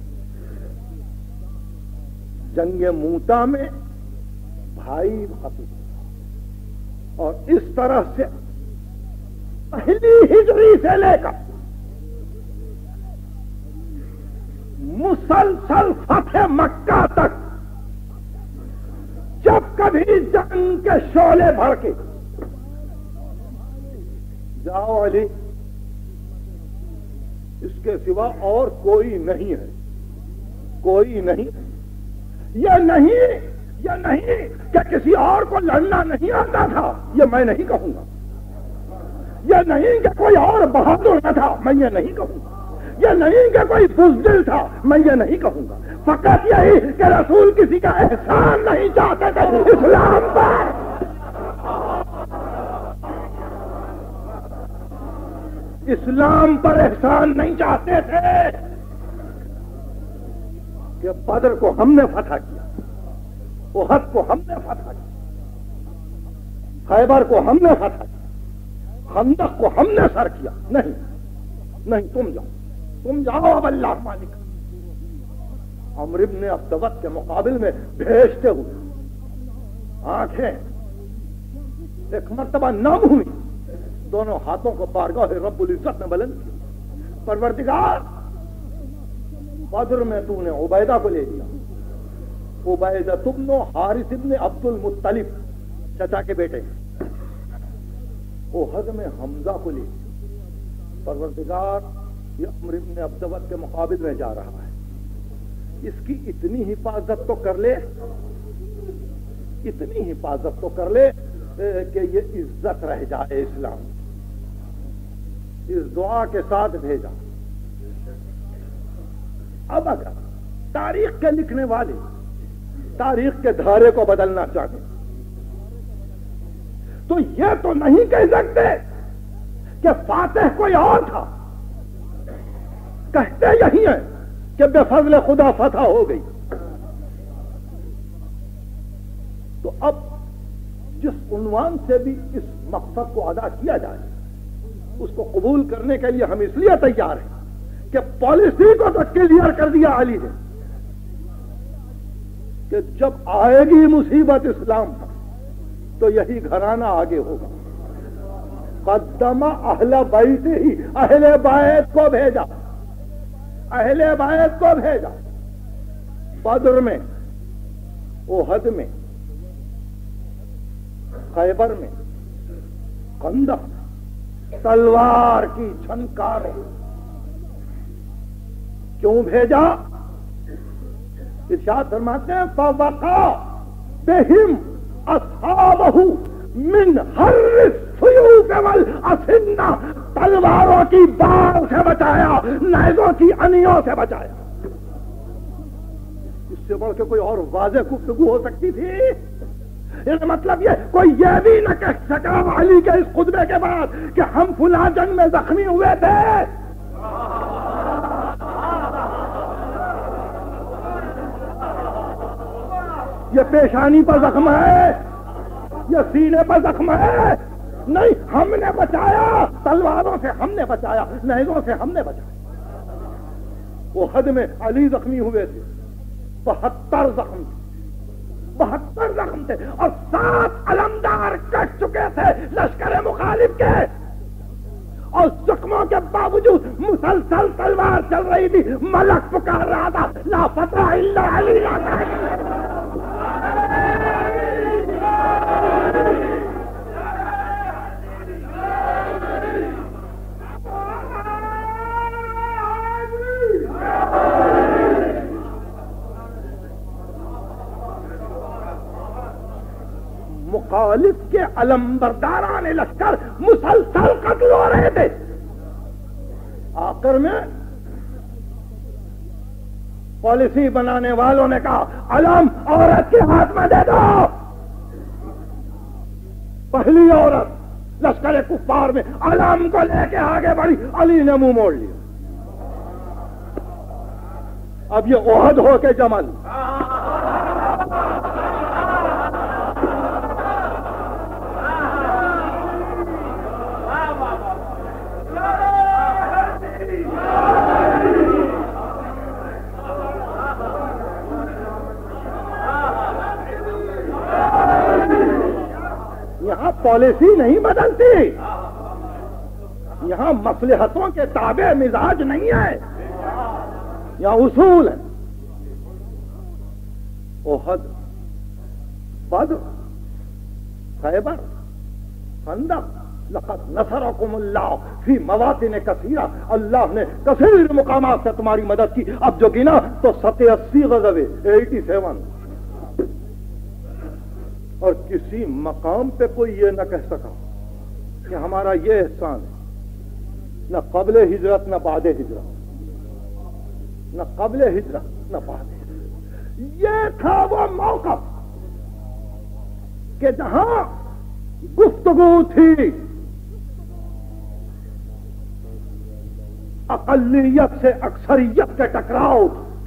جنگ موتا میں بھائی ختم ہوا، اور اس طرح سے پہلی ہجری سے لے کر مسلسل فتح مکہ تک جب کبھی جنگ کے شعلے بھڑکے، جاؤ علی، اس کے سوا اور کوئی نہیں ہے، کوئی نہیں، یہ نہیں کہ کسی اور کو لڑنا نہیں آتا تھا، یہ میں نہیں کہوں گا، یہ نہیں کہ کوئی اور بہادر نہ تھا، میں یہ نہیں کہوں گا، یہ نہیں کہ کوئی بزدل تھا، میں یہ نہیں کہوں گا، فقط یہی کہ رسول کسی کا احسان نہیں چاہتے تھے اسلام پر، اسلام پر احسان نہیں چاہتے تھے کہ بدر کو ہم نے فتح کیا، احد کو ہم نے فتح کیا، خیبر کو ہم نے فتح کیا، خندق کو ہم نے سر کیا، نہیں، تم جاؤ اب اللہ مالک۔ عمرو بن عبدوت کے مقابل میں بھیجتے ہوئے آنکھیں ایک مرتبہ نم ہوئی، دونوں ہاتھوں کو بارگاہ رب العزت نے بلند کیا، پروردگار بدر میں تو نے عبیدہ کو لے لیا، عبیدہ بن حارث بن عبد المطلب چچا کے بیٹے، احد میں حمزہ کو لے لیا، پروردگار یہ عمرو بن عبدوت کے مقابل میں جا رہا ہے، اس کی اتنی حفاظت تو کر لے، اتنی حفاظت تو کر لے کہ یہ عزت رہ جائے اسلام، اس دعا کے ساتھ بھیجا۔ اب اگر تاریخ کے لکھنے والے تاریخ کے دھارے کو بدلنا چاہتے تو یہ تو نہیں کہہ سکتے کہ فاتح کوئی اور تھا، کہتے یہی ہے کہ بے فضل خدا فتح ہو گئی۔ تو اب جس عنوان سے بھی اس مقصد کو ادا کیا جائے اس کو قبول کرنے کے لیے ہم اس لیے تیار ہیں کہ پالیسی کو تو کلیئر کر دیا علی نے کہ جب آئے گی مصیبت اسلام پر تو یہی گھرانہ آگے ہوگا۔ قدم اہل بیت ہی، اہل بیت کو بھیجا، اہل بیت کو بھیجا، بدر میں، احد میں، خیبر میں، خندق میں، تلوار کی چھنکاروں، کیوں بھیجا؟ ارشاد فرماتے ہیں فوقع بہم اصحابہ من حر السیوف والاسنہ، تلواروں کی بار سے بچایا، نیزوں کی انیوں سے بچایا۔ اس سے بڑھ کے کوئی اور واضح گفتگو ہو سکتی تھی؟ یہ مطلب یہ کوئی یہ بھی نہ کہہ سکا علی کے اس خطبے کے بعد کہ ہم فلاں جنگ میں زخمی ہوئے تھے، یہ پیشانی پر زخم ہے، یہ سینے پر زخم ہے، نہیں، ہم نے بچایا، تلواروں سے ہم نے بچایا، نیزوں سے ہم نے بچایا۔ احد میں علی زخمی ہوئے تھے، 72 زخم تھے، 72 زخم تھے، اور 7 علمدار کٹ چکے تھے لشکر مخالف کے، اور زخموں کے باوجود مسلسل تلوار چل رہی تھی، ملک پکار رہا تھا لا فتح الا علی، لا مخالف کے علمبرداران لشکر مسلسل قتل ہو رہے تھے۔ آخر میں پالیسی بنانے والوں نے کہا علم عورت کے ہاتھ میں دے دو۔ پہلی عورت لشکر کفار میں علم کو لے کے آگے بڑھی، علی نے منہ موڑ لیا، اب یہ احد ہو کے جمل. یہاں پالیسی نہیں بدلتی, یہاں مصلحتوں کے تابع مزاج نہیں ہے, یہاں اصول ہے. احد, بدر, خیبر, خندق, لقد نصرکم اللہ فی مواطن کثیرہ, اللہ نے کثیر مقامات سے تمہاری مدد کی. اب جو گنا تو 87 غزوے, 87. اور کسی مقام پہ کوئی یہ نہ کہہ سکا کہ ہمارا یہ احسان ہے, نہ قبل ہجرت نہ بعد ہجرت, نہ قبل ہجرت نہ بعد ہجرت. یہ تھا وہ موقف کہ جہاں گفتگو تھی اقلیت سے اکثریت کے ٹکراؤ,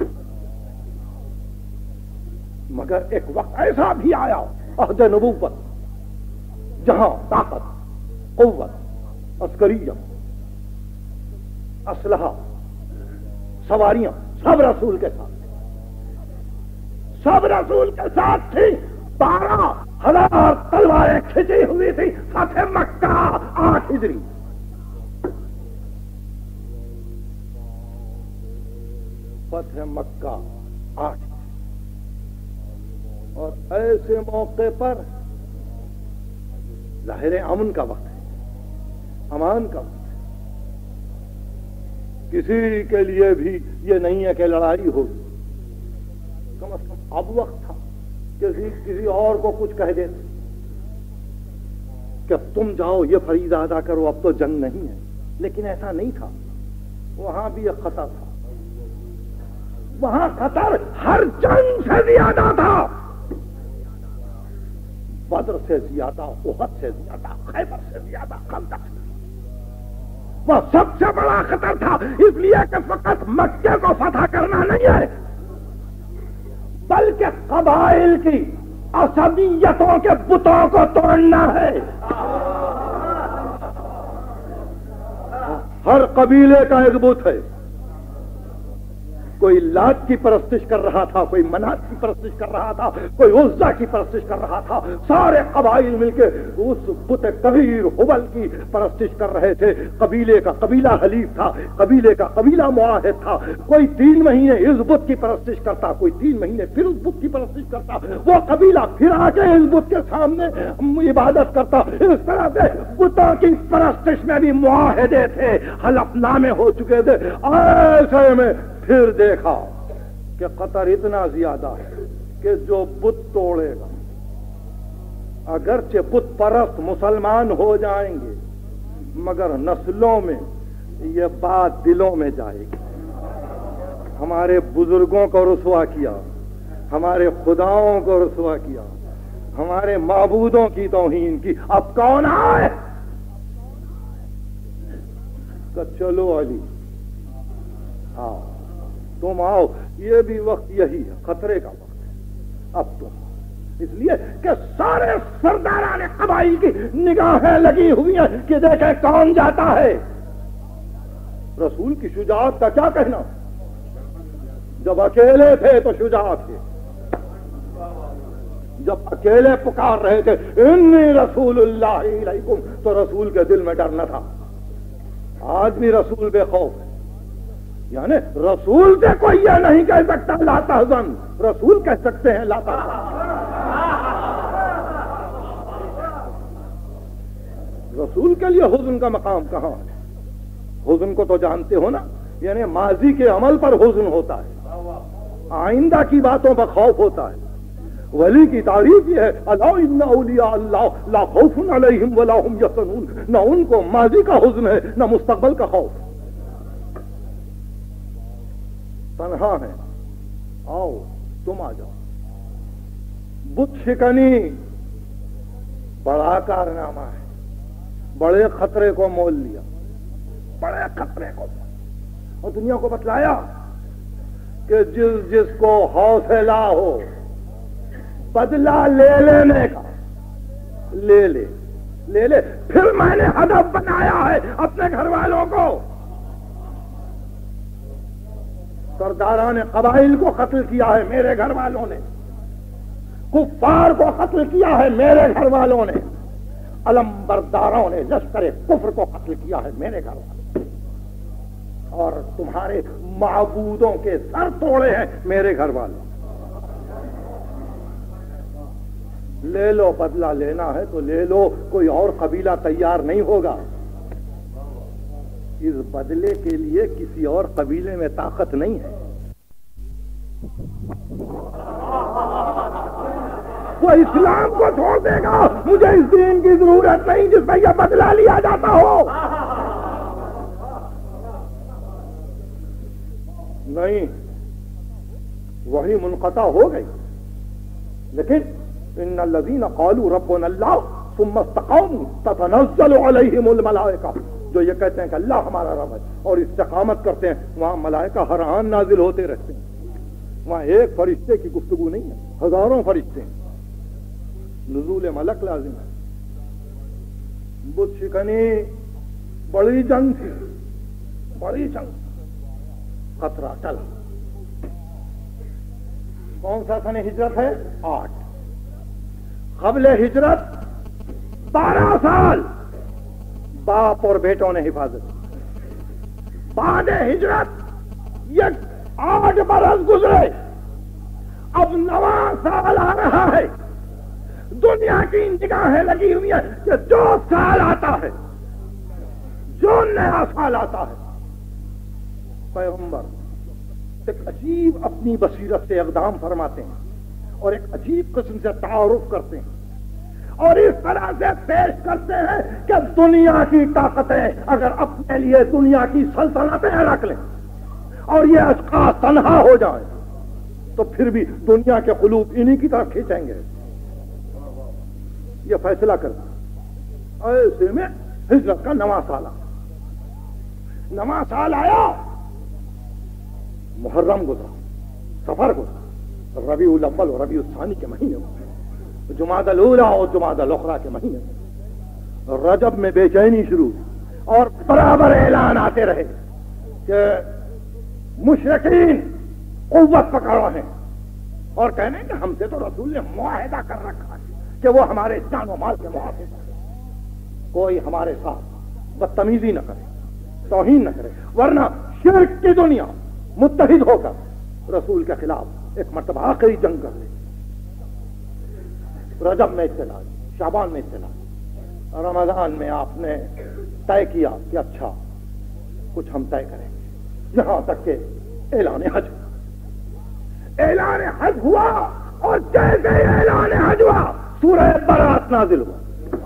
مگر ایک وقت ایسا بھی آیا عہد نبوت جہاں طاقت, قوت, عسکریت, اسلحہ, سواریاں سب رسول کے ساتھ, سب رسول کے ساتھ تھی. 12,000 تلواریں کھچی ہوئی تھی. فتح مکہ 8 ہجری. فتح مکہ 8. اور ایسے موقع پر ظاہر امن کا وقت ہے, امان کا وقت ہے. کسی کے لیے بھی یہ نہیں ہے کہ لڑائی ہوگی, کم از کم اب وقت تھا کسی اور کو کچھ کہہ دیتے کہ تم جاؤ یہ فریضہ ادا کرو, اب تو جنگ نہیں ہے. لیکن ایسا نہیں تھا, وہاں بھی ایک خطر تھا. وہاں خطر ہر جنگ سے زیادہ تھا, بدر سے زیادہ, احد سے زیادہ, خیبر سے زیادہ, خندق سے. وہ سب سے بڑا خطر تھا, اس لیے کہ فقط مکے کو فتح کرنا نہیں ہے, بلکہ قبائل کی عصبیتوں کے بتوں کو توڑنا ہے. ہر قبیلے کا ایک بت ہے. کوئی لات کی پرستش کر رہا تھا, کوئی منات کی پرستش کر رہا تھا, کوئی عزا کی پرستش کر رہا تھا. سارے قبائل مل کے اس بت کبیر حبل کی پرستش کر رہے تھے. قبیلے کا قبیلہ حلیف تھا, قبیلے کا قبیلہ معاہد تھا. کوئی 3 مہینے اس بت کی پرستش کرتا, کوئی 3 مہینے پھر اس بت کی پرستش کرتا. وہ قبیلہ پھر آ کے اس بت کے سامنے عبادت کرتا. اس طرح سے بتوں کی پرستش میں بھی معاہدے تھے, حلف نامے ہو چکے تھے. ایسے میں پھر دیکھا کہ خطر اتنا زیادہ ہے کہ جو بت توڑے گا, اگرچہ بت پرست مسلمان ہو جائیں گے, مگر نسلوں میں یہ بات دلوں میں جائے گی. ہمارے بزرگوں کو رسوا کیا, ہمارے خداؤں کو رسوا کیا, ہمارے معبودوں کی توہین کی. اب کون آئے کہ چلو علی ہاں تم آؤ, یہ بھی وقت یہی ہے, خطرے کا وقت ہے. اب تم, اس لیے کہ سارے سرداران قبائل کی نگاہیں لگی ہوئی ہیں کہ دیکھیں کون جاتا ہے. رسول کی شجاعت کا کیا کہنا, جب اکیلے تھے تو شجاع تھے, جب اکیلے پکار رہے تھے انی رسول اللہ علیکم, تو رسول کے دل میں ڈر نہ تھا. آج بھی رسول بے خوف ہے, یعنی رسول سے کوئی یہ نہیں کہہ سکتا لا تحزن, رسول کہہ سکتے ہیں لا تحزن. رسول کے لیے حزن کا مقام کہاں ہے؟ حزن کو تو جانتے ہو نا, یعنی ماضی کے عمل پر حزن ہوتا ہے, آئندہ کی باتوں پر خوف ہوتا ہے. ولی کی تعریف یہ ہے الا ان اولیاء اللہ لا خوف علیہم ولا هم یحزنون, نہ ان کو ماضی کا حزن ہے نہ مستقبل کا خوف. تنہا ہے, آؤ تم آ جاؤ. بت شکنی بڑا کارنامہ ہے, بڑے خطرے کو مول لیا, بڑے خطرے کو, اور دنیا کو بتلایا کہ جس کو حوصلہ ہو بدلہ لے لینے کا لے لے پھر میں نے ہدف بنایا ہے اپنے گھر والوں کو. سرداران قبائل کو قتل کیا ہے میرے گھر والوں نے, کفار کو قتل کیا ہے میرے گھر والوں نے, علمبرداروں نے لشکر کفر کو قتل کیا ہے میرے گھر والوں, اور تمہارے معبودوں کے سر توڑے ہیں میرے گھر والوں. لے لو, بدلہ لینا ہے تو لے لو, کوئی اور قبیلہ تیار نہیں ہوگا. اس بدلے کے لیے کسی اور قبیلے میں طاقت نہیں ہے. وہ اسلام کو چھوڑ دے گا, مجھے اس دین کی ضرورت نہیں جس میں یہ بدلہ لیا جاتا ہو. نہیں, وہی منقطع ہو گئی. لیکن ان الذین قالوا ربنا اللہ ثم استقاموا تتنزل علیہم الملائکہ, جو یہ کہتے ہیں کہ اللہ ہمارا رب ہے اور استقامت کرتے ہیں, وہاں ملائکہ ہر آن نازل ہوتے رہتے ہیں. وہاں ایک فرشتے کی گفتگو نہیں ہے, ہزاروں فرشتے ہیں. نزول ملک لازم ہے. بت شکنی بڑی جنگ تھی, بڑی جنگ. خطرہ ٹلا. کون سا سن ہجرت ہے؟ 8. قبل ہجرت 12 سال باپ اور بیٹوں نے حفاظت. بعد ہجرت یہ 8 برس گزرے, اب 9واں سال آ رہا ہے. دنیا کی نگاہیں لگی ہوئی ہیں کہ جو سال آتا ہے, جو نیا سال آتا ہے, پیغمبر ایک عجیب اپنی بصیرت سے اقدام فرماتے ہیں اور ایک عجیب قسم سے تعارف کرتے ہیں اور اس طرح سے پیش کرتے ہیں کہ دنیا کی طاقتیں اگر اپنے لیے دنیا کی سلطنتیں رکھ لیں اور یہ اشخاص تنہا ہو جائیں تو پھر بھی دنیا کے قلوب انہی کی طرف کھینچیں گے. یہ فیصلہ کرتا. ایسے میں ہجرت کا 9واں سال آیا. 9واں سال آیا, محرم گزرا, سفر گزرا, ربیع الاول اور ربیع الثانی کے مہینے گزرے, جمادی الاولیٰ اور جمادی الاخری کے مہینے گزرے. رجب میں بے چینی شروع اور برابر اعلان آتے رہے کہ مشرکین قوت پکڑ رہے ہیں اور کہنے کہ ہم سے تو رسول نے معاہدہ کر رکھا ہے کہ وہ ہمارے جان و مال کے محافظ ہیں, کوئی ہمارے ساتھ بدتمیزی نہ کرے, توہین نہ کرے, ورنہ شرک کی دنیا متحد ہو کر رسول کے خلاف ایک مرتبہ آخری جنگ کر لے. رجب میں اطلاع, شعبان میں اطلاع, رمضان میں آپ نے طے کیا کہ اچھا کچھ ہم طے کریں گے, یہاں تک کہ اعلان حج. اعلان حج ہوا اور جیسے اعلان حج ہوا سورہ برات نازل ہوا.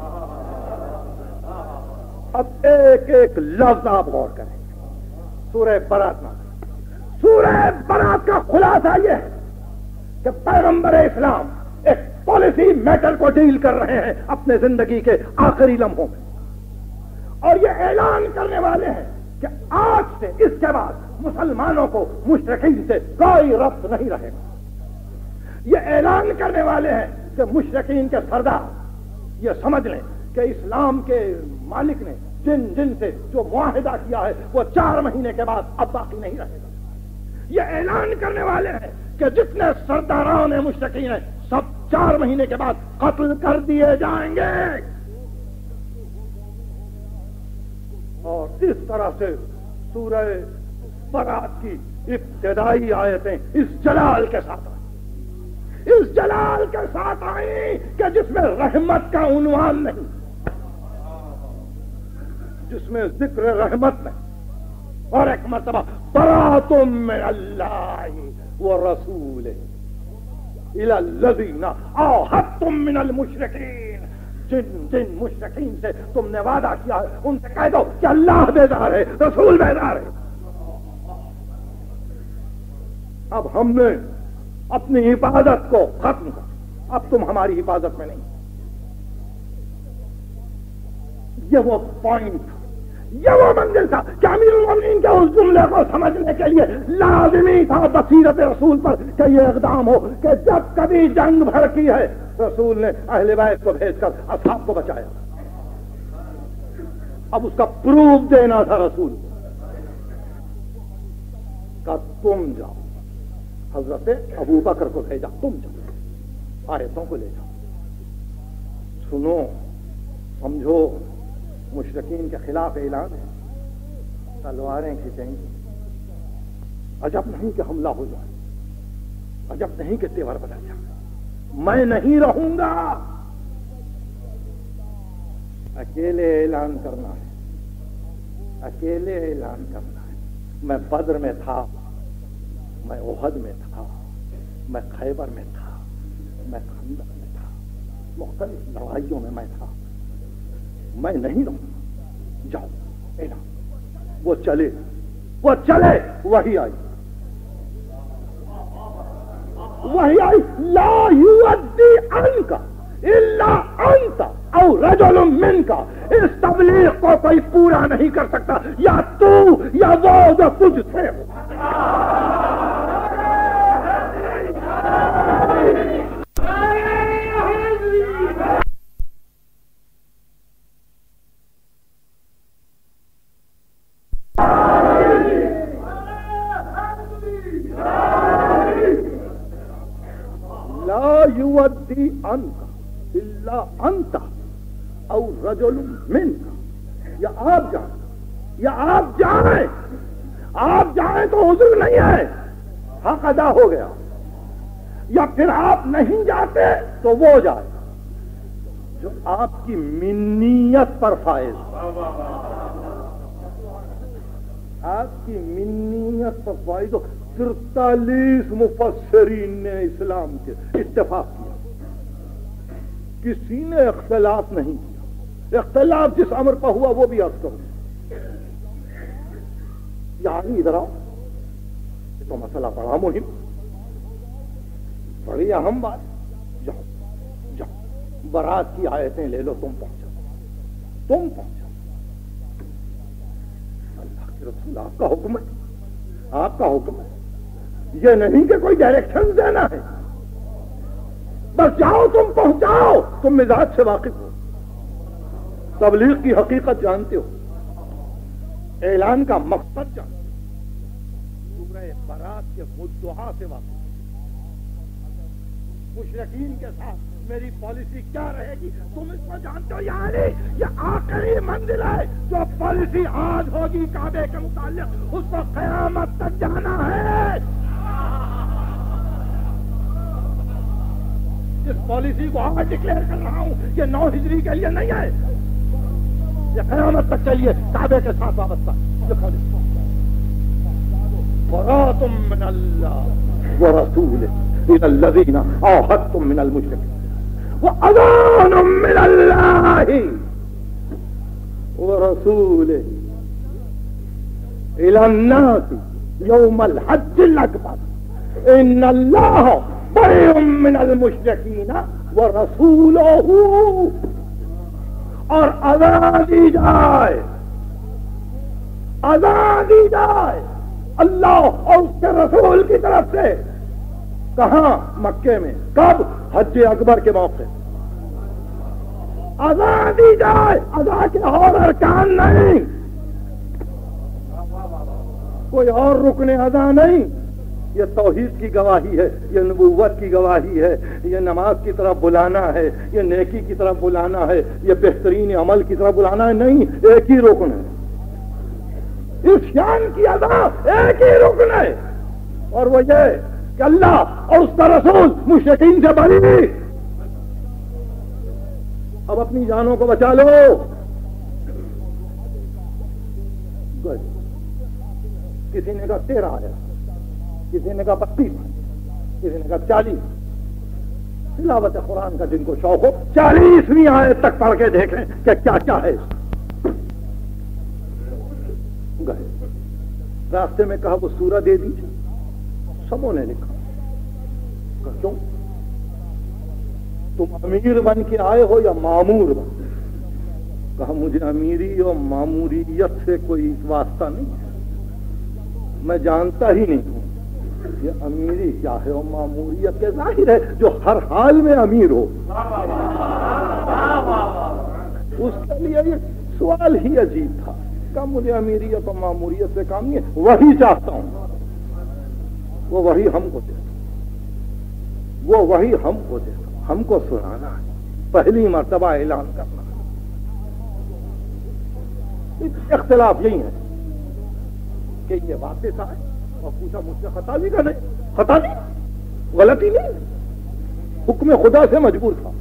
اب ایک ایک لفظ آپ غور کریں. سورہ برات نازل. سورہ برات کا خلاصہ یہ ہے کہ پیغمبر اسلام ایک پالیسی میٹر کو ڈیل کر رہے ہیں اپنے زندگی کے آخری لمحوں میں, اور یہ اعلان کرنے والے ہیں کہ آج سے اس کے بعد مسلمانوں کو مشرکین سے کوئی ربط نہیں رہے گا. یہ اعلان کرنے والے ہیں کہ مشرکین کے سردار یہ سمجھ لیں کہ اسلام کے مالک نے جن سے جو معاہدہ کیا ہے وہ 4 مہینے کے بعد اب باقی نہیں رہے گا. یہ اعلان کرنے والے ہیں کہ جتنے سرداران مشرکین ہیں سب 4 مہینے کے بعد قتل کر دیے جائیں گے. اور اس طرح سے سورہ برات کی ابتدائی آیتیں اس جلال کے ساتھ آئیں, اس جلال کے ساتھ آئیں کہ جس میں رحمت کا عنوان نہیں, جس میں ذکر رحمت نہیں, اور ایک مرتبہ برات من اللہ ورسولہ الی الذین عاہدتم من المشرکین, جن مشرکین سے تم نے وعدہ کیا ہے ان سے کہہ دو کہ اللہ بیدار ہے, رسول بیدار ہے. اب ہم نے اپنی حفاظت کو ختم کر, اب تم ہماری حفاظت میں نہیں. یہ وہ پوائنٹ یہ وہ منزل تھا کہ امیر المومنین کے اس جملے کو سمجھنے کے لیے لازمی تھا بصیرت رسول پر کہ یہ اقدام ہو کہ جب کبھی جنگ بھڑکی ہے رسول نے اہل بیت کو بھیج کر اصحاب کو بچایا. اب اس کا پروف دینا تھا رسول کا. تم جاؤ, حضرت ابو بکر کو بھیجا, تم جاؤ آیتوں کو لے جاؤ, سنو سمجھو, مشرکین کے خلاف اعلان ہے, تلواریں کھینچیں گی, عجب نہیں کہ حملہ ہو جائے, عجب نہیں کہ تیور بدل جائے, میں نہیں رہوں گا. اکیلے اعلان کرنا ہے, اکیلے اعلان کرنا ہے. میں بدر میں تھا, میں احد میں تھا, میں خیبر میں تھا, میں خندق میں تھا, مختلف لڑائیوں میں تھا, میں نہیں رہوں. جاؤ اعلان. وہ چلے وہی آئی, وہی آئی. لا یؤدی عنک الا انت او رجل منک. اس تبلیغ کو کوئی پورا نہیں کر سکتا, یا تو یا وہ جو تجھ سے ہو. لا یؤدی عنک الا انت او رجل منک. یا آپ جائیں, یا آپ جائیں, آپ جائیں تو حضور نہیں ہے, حق ادا ہو گیا. یا پھر آپ نہیں جاتے تو وہ جائے جو آپ کی منیت پر فائز, آپ کی منیت پر فائز ہو. 43 مفسرین نے اسلام کے اتفاق کیا, کسی نے اختلاف نہیں کیا. اختلاف جس امر پر ہوا وہ بھی عرض کروں. یعنی ادھر آؤ, یہ تو مسئلہ بڑا مہم, بڑی اہم بات. جاؤ جاؤ, برات کی آیتیں لے لو, تم پہنچو. اللہ کے رسول آپ کا حکم ہے, آپ کا حکم ہے. یہ نہیں کہ کوئی ڈائریکشن دینا ہے, بس جاؤ, تم پہنچاؤ. تم مزاج سے واقف ہو, تبلیغ کی حقیقت جانتے ہو, اعلان کا مقصد جانتے ہو, سورہ برات کے مدعا سے واقف ہو. مشرکین کے ساتھ میری پالیسی کیا رہے گی تم اس کو جانتے ہو. یعنی یہ آخری منزل ہے. جو پالیسی آج ہوگی کعبے کے متعلق, اس کو قیامت تک جانا ہے. اس پالیسی کو آج ڈکلیئر کر رہا ہوں, یہ 9 ہجری کے لیے نہیں ہے, یہ قیامت تک چلیے کعبے کے ساتھ وابستہ. برات من اللہ ورسولہ الى الذین عاہدتم من المشرکین واذان من اللہ ورسولہ الى الناس یوم الحج الاکبر ان اللہ بریء من المشرکین ورسولہ. اور اذان دی جائے, اذان دی جائے اللہ اور اس کے رسول کی طرف سے. کہاں؟ مکے میں. کب؟ حج اکبر کے موقع. اذان دی جائے, اذان کے اور ارکان نہیں, کوئی اور رکن اذان نہیں. یہ توحید کی گواہی ہے, یہ نبوت کی گواہی ہے, یہ نماز کی طرف بلانا ہے, یہ نیکی کی طرف بلانا ہے, یہ بہترین عمل کی طرف بلانا ہے. نہیں, ایک ہی رکن ہے. اس شان کی ادا ایک ہی رکن ہے, اور وہ یہ کہ اللہ اور اس کا رسول مشرکین سے بری. اب اپنی جانوں کو بچا لو. کسی نے کہا 13 آیا, کسی نے کہا 32, کسی نے کہا 40. تلاوت قرآن کا جن کو شوق ہو 40ویں آیت تک پڑھ کے دیکھیں کہ کیا کیا ہے. گئے راستے میں کہا وہ سورہ دے دیجیے, سبوں نے لکھا. کیوں؟ تم امیر بن کے آئے ہو یا مامور بن؟ کہا مجھے امیری اور معموریت سے کوئی واسطہ نہیں ہے، میں جانتا ہی نہیں ہوں یہ امیری کیا ہے اور معموریت کے ظاہر ہے جو ہر حال میں امیر ہو، اس کے لیے یہ سوال ہی عجیب تھا کہ مجھے امیریت اور معموریت سے کام نہیں ہے، وہی چاہتا ہوں، وہ وہی ہم کو دے، وہ وہی ہم کو دے، ہم کو سنانا ہے، پہلی مرتبہ اعلان کرنا ہے۔ اختلاف یہی ہے کہ یہ واپس آئے اور پوچھا مجھ سے خطا بھی کا نہیں، خطا نہیں، غلطی نہیں، حکم خدا سے مجبور تھا،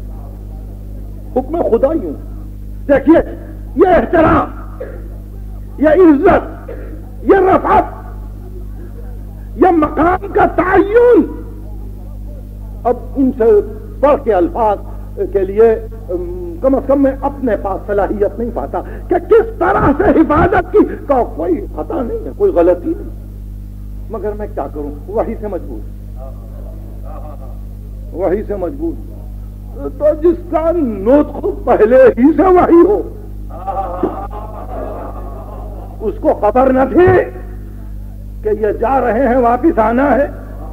حکم خدا یوں۔ دیکھیے یہ احترام، یہ عزت، یہ رفعت، یہ مقام کا تعین، اب ان سے بڑھ کے الفاظ کے لیے کم از کم میں اپنے پاس صلاحیت نہیں پاتا کہ کس طرح سے حفاظت کی، کا کوئی خطا نہیں ہے، کوئی غلطی نہیں، مگر میں کیا کروں، وہی سے مجبور، وہی سے مجبور۔ تو جس کا نطق پہلے ہی سے وہی ہو، اس کو خبر نہ تھی کہ یہ جا رہے ہیں، واپس آنا ہے،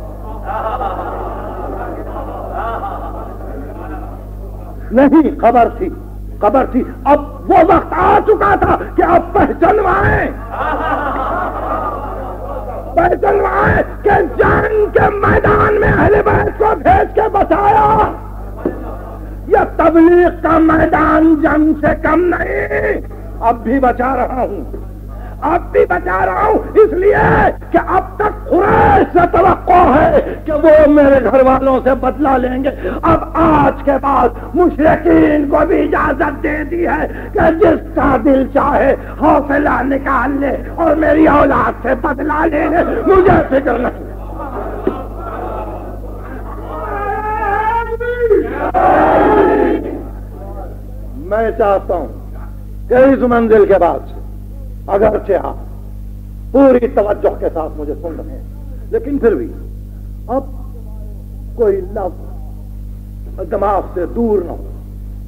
نہیں، خبر تھی، خبر تھی۔ اب وہ وقت آ چکا تھا کہ اب پہچانوائیں، پہچانوائیں کہ جنگ کے میدان میں اہل بیت کو بھیج کے بچایا، یہ تبلیغ کا میدان جنگ سے کم نہیں، اب بھی بچا رہا ہوں، اب بھی بچا رہا ہوں، اس لیے کہ اب تک قریش سے توقع ہے کہ وہ میرے گھر والوں سے بدلہ لیں گے، اب آج کے بعد مشرکین کو بھی اجازت دے دی ہے کہ جس کا دل چاہے حوصلہ نکال لے اور میری اولاد سے بدلہ لے لے، مجھے فکر نہیں۔ میں چاہتا ہوں کہ اس منزل کے بعد سے اگرچہ آپ پوری توجہ کے ساتھ مجھے سن رہے ہیں، لیکن پھر بھی اب کوئی لفظ دماغ سے دور نہ ہو۔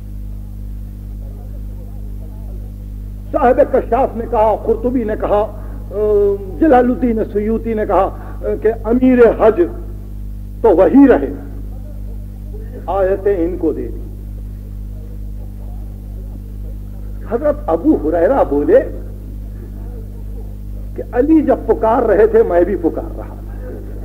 صاحب کشاف نے کہا، قرطبی نے کہا، جلال الدین سیوطی نے کہا کہ امیر حج تو وہی رہے، آیتیں ان کو دے دی۔ حضرت ابو ہریرہ بولے کہ علی جب پکار رہے تھے میں بھی پکار رہا تھا۔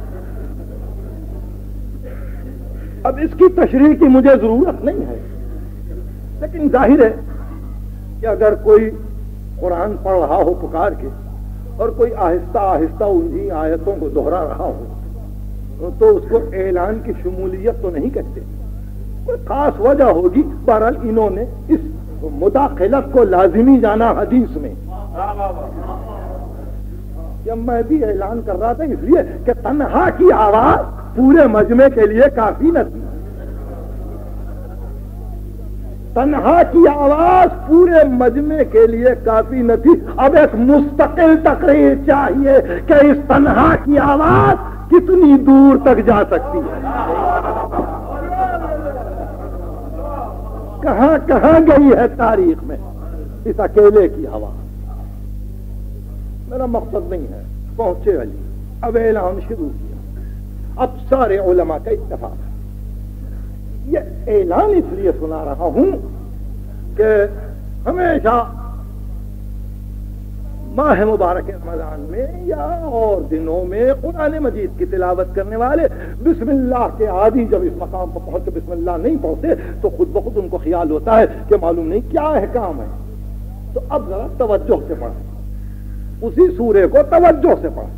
اب اس کی تشریح کی مجھے ضرورت نہیں ہے، لیکن ظاہر ہے کہ اگر کوئی قرآن پڑھ رہا ہو پکار کے اور کوئی آہستہ آہستہ انہی آیتوں کو دہرا رہا ہو تو اس کو اعلان کی شمولیت تو نہیں کہتے، کوئی خاص وجہ ہوگی۔ بہرحال انہوں نے اس مداخلت کو لازمی جانا حدیث میں، کہ میں بھی اعلان کر رہا تھا اس لیے کہ تنہا کی آواز پورے مجمع کے لیے کافی نہ تھی، تنہا کی آواز پورے مجمع کے لیے کافی نہ تھی، اب ایک مستقل تقریر چاہیے کہ اس تنہا کی آواز کتنی دور تک جا سکتی ہے، کہاں کہاں گئی ہے تاریخ میں اس اکیلے کی آواز۔ میرا مقصد نہیں ہے، پہنچے علی، اب اعلان شروع کیا، اب سارے علماء کا اتفاق ہے۔ یہ اعلان اس لیے سنا رہا ہوں کہ ہمیشہ ماہ مبارک رمضان میں یا اور دنوں میں قرآن مجید کی تلاوت کرنے والے بسم اللہ کے عادی جب اس مقام پر پہنچ بسم اللہ نہیں پہنچتے تو خود بخود ان کو خیال ہوتا ہے کہ معلوم نہیں کیا احکام ہے، تو اب ذرا توجہ سے پڑھیں، اسی سورے کو توجہ سے پڑھیں۔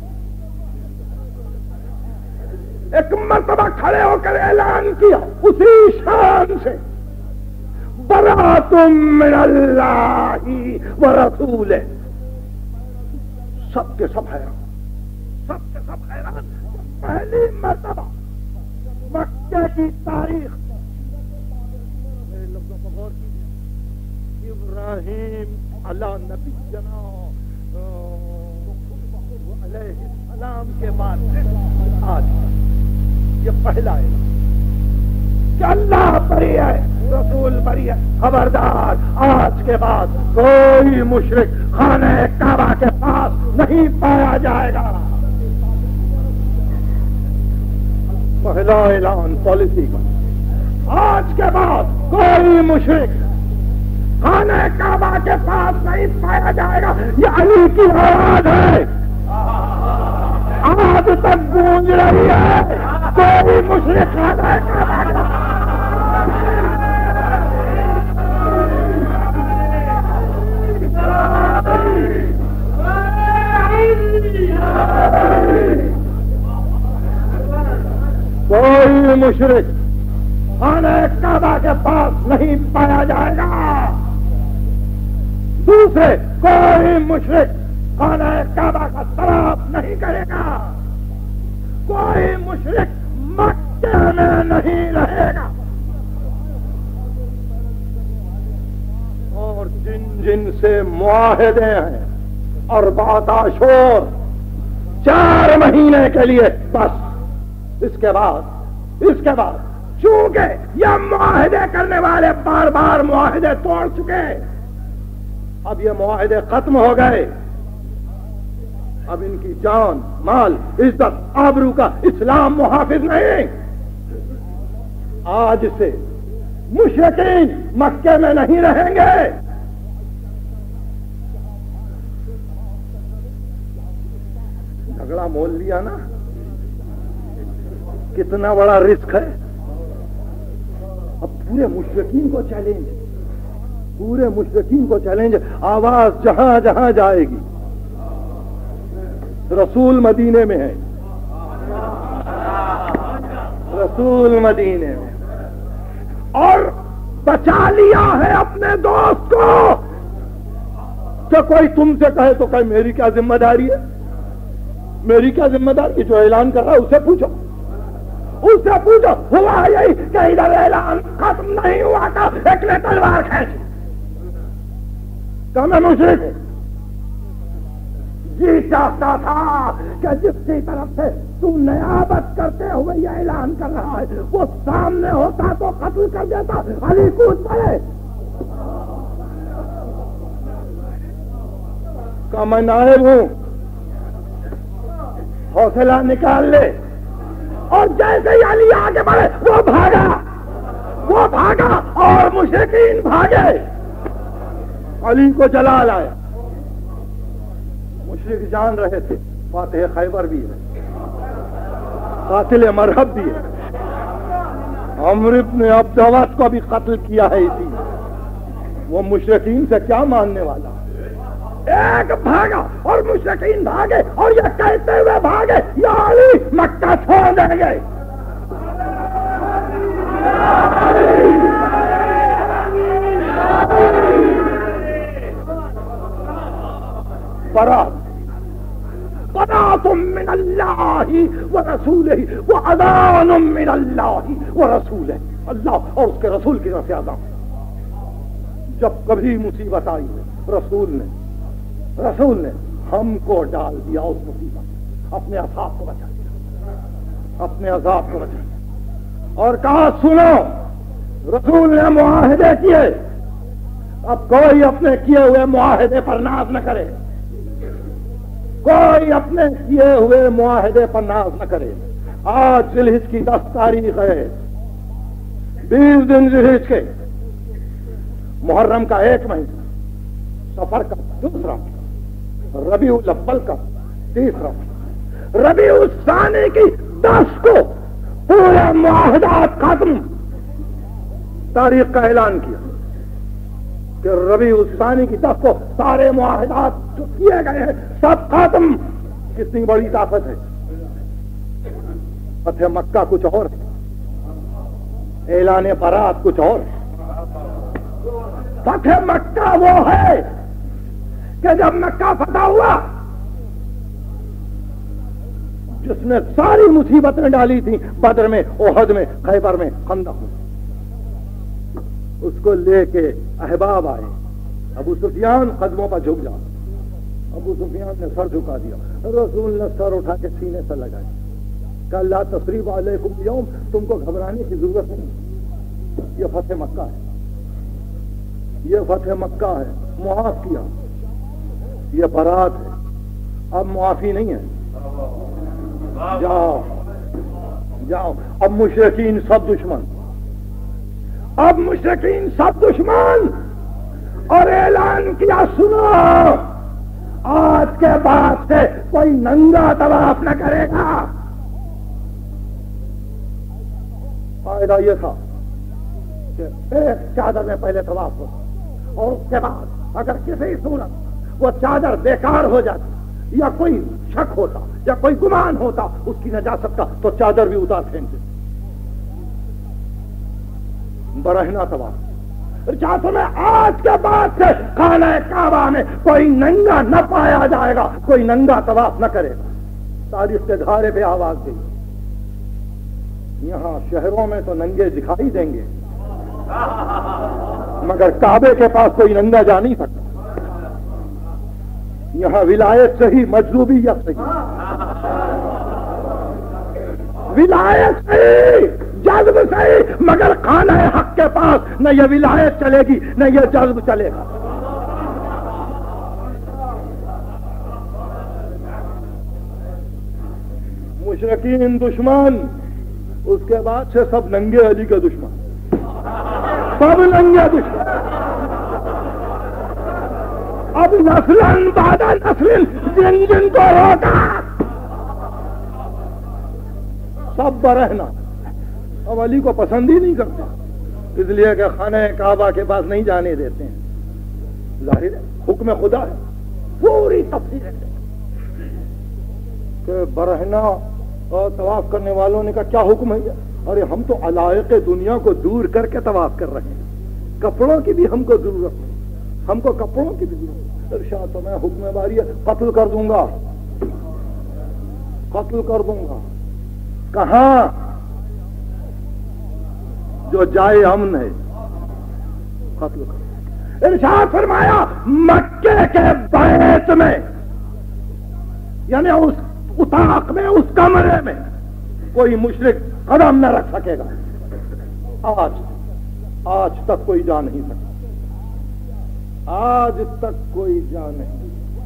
ایک مرتبہ کھڑے ہو کر اعلان کیا اسی شان سے، برات من اللہ ورسولہ، سب کے سب حیران، سب کے سب حیران، پہلی مرتبہ مکہ کی تاریخ، میرے لفظوں کو غور کیجیے، ابراہیم علی نبینا علیہ السلام کے بعد سے آج یہ پہلا اعلان، کہ اللہ بری ہے، رسول بری ہے، خبردار آج کے بعد کوئی مشرک خانہ کعبہ کے پاس نہیں پایا جائے گا۔ پہلا اعلان پالیسی کا، آج کے بعد کوئی مشرک خانہ کعبہ کے پاس نہیں پایا جائے گا۔ یہ علی کی آواز ہے، آج تک گونج رہی ہے، کوئی مشرک خانہ کعبہ کے پاس۔ کوئی مشرک خانہ کعبہ کے پاس نہیں پایا جائے گا۔ دوسرے، کوئی مشرک خانہ کعبہ کا طواف نہیں کرے گا، کوئی مشرک مکے میں نہیں رہے گا، اور جن جن سے معاہدے ہیں اربعۃ اشہر 4 مہینے کے لیے، بس اس کے بعد چونکہ یہ معاہدے کرنے والے بار بار معاہدے توڑ چکے، اب یہ معاہدے ختم ہو گئے، اب ان کی جان، مال، عزت، آبرو کا اسلام محافظ نہیں۔ آج سے مشرکین مکے میں نہیں رہیں گے۔ جھگڑا مول لیا نا، کتنا بڑا رسک ہے۔ اب پورے مشرکین کو چیلنج، آواز جہاں جہاں جائے گی، رسول مدینے میں ہے، رسول مدینے میں، اور بچا لیا ہے اپنے دوست کو کہ کوئی تم سے کہے تو کہ میری کیا ذمہ داری ہے، میری کیا ذمہ داری، جو اعلان کر رہا ہے اسے پوچھو، ہوا یہی کہ ادھر اعلان ختم نہیں ہوا تھا، ایک نے تلوار کھینچی، کہ میں مشرک ہوں۔ جی چاہتا تھا کہ جس کی طرف سے تو نیابت کرتے ہوئے یہ اعلان کر رہا ہے وہ سامنے ہوتا تو قتل کر دیتا، علی کود پڑے، کہ میں نائب ہوں، حوصلہ نکال لے۔ اور جیسے ہی علی آگے بڑھے وہ بھاگا اور مشرکین بھاگے، علی کو جلال آیا۔ مشرک جان رہے تھے فاتح خیبر بھی ہے، قاتل مرہب بھی ہے، عمرو بن عبدوت کو بھی قتل کیا ہے اسی، وہ مشرکین سے کیا ماننے والا؟ ایک بھاگا اور مشرکین بھاگے، اور یہ کہتے ہوئے بھاگے یا علی مکہ چھوڑ دیں گے۔ برات من اللہ ورسولہ واذان من اللہ ورسولہ، اللہ اور اس کے رسول کی طرف سے اذان۔ جب کبھی مصیبت آئی ہے رسول نے ہم کو ڈال دیا اس مصیبت، اپنے عذاب کو بچا دیا، اور کہا سنو، رسول نے معاہدے کیے، اب کوئی اپنے کیے ہوئے معاہدے پر ناز نہ کرے، کوئی اپنے کیے ہوئے معاہدے پر ناز نہ کرے۔ آج ذی الحجہ کی 10 تاریخ ہے، 20 دن ذی الحجہ کے، محرم کا 1 مہینہ، سفر کا 2، ربیع الاول کا 3، ربیع الثانی کی 10 کو پورے معاہدات ختم، تاریخ کا اعلان کیا کہ ربیع الثانی کی 10 کو سارے معاہدات جو کیے گئے ہیں سب ختم۔ کتنی بڑی طاقت ہے۔ فتح مکہ کچھ اور ہے، اعلان برات کچھ اور ہے۔ فتح مکہ وہ ہے کہ جب مکہ فتح ہوا، جس نے ساری مصیبتیں ڈالی تھیں بدر میں، احد میں، خیبر میں، خندق میں، اس کو لے کے احباب آئے، ابو سفیان قدموں پر جھک جا، ابو سفیان نے سر جھکا دیا، رسول نے سر اٹھا کے سینے سے لگایا کہ لا تثریب علیکم اليوم، تم کو گھبرانے کی ضرورت نہیں، یہ فتح مکہ ہے، یہ فتح مکہ ہے، معاف کیا، یہ برات ہے، اب معافی نہیں ہے، جاؤ جاؤ، اب مشرکین سب دشمن، اب مشرکین سب دشمن، اور اعلان کیا سنو آج کے بعد سے کوئی ننگا طواف نہ کرے گا۔ فائدہ یہ تھا کہ ایک چادر میں پہلے طواف ہوتا، اور اس کے بعد اگر کسی صورت وہ چادر بیکار ہو جاتی یا کوئی شک ہوتا یا کوئی گمان ہوتا اس کی نجاست کا تو چادر بھی اتار پھینکتے۔ برہنہ طواف چاہتا میں آج کے بعد سے خانہ کعبہ میں کوئی ننگا نہ پایا جائے گا، کوئی ننگا طواف نہ کرے گا۔ تاریخ کے دھارے پہ آواز گئی، یہاں شہروں میں تو ننگے دکھائی دیں گے مگر کعبے کے پاس کوئی ننگا جا نہیں سکتا۔ یہاں ولایت صحیح، مجذوبیت صحیح، ولایت صحیح، جذب صحیح، مگر خانہ حق کے پاس نہ یہ ولایت چلے گی نہ یہ جذب چلے گا۔ مشرکین دشمن، اس کے بعد سے سب ننگے علی کے دشمن، سب ننگے دشمن، اب نسلن بعد نسل جن جن کو روکا سب برہنا، اب علی کو پسند ہی نہیں کرتے، اس لیے کہ خانہ کعبہ کے پاس نہیں جانے دیتے ہیں۔ ظاہر ہے حکم خدا ہے، پوری تفصیل ہے کہ برہنا اور طواف کرنے والوں نے کہا کیا حکم ہے؟ ارے ہم تو علائق دنیا کو دور کر کے طواف کر رہے ہیں، کپڑوں کی بھی ہم کو ضرورت نہیں، ہم کو کپڑوں کی بھی ضرورت۔ ارشاد تو میں حکم باری ہے، قتل کر دوں گا، قتل کر دوں گا۔ کہاں؟ جو جائے امن ہے قتل کر۔ ارشاد فرمایا مکے کے بیت میں، یعنی اس اتاق میں، اس کمرے میں کوئی مشرک قدم نہ رکھ سکے گا۔ آج تک کوئی جا نہیں سکتا، آج تک کوئی جا نہیں۔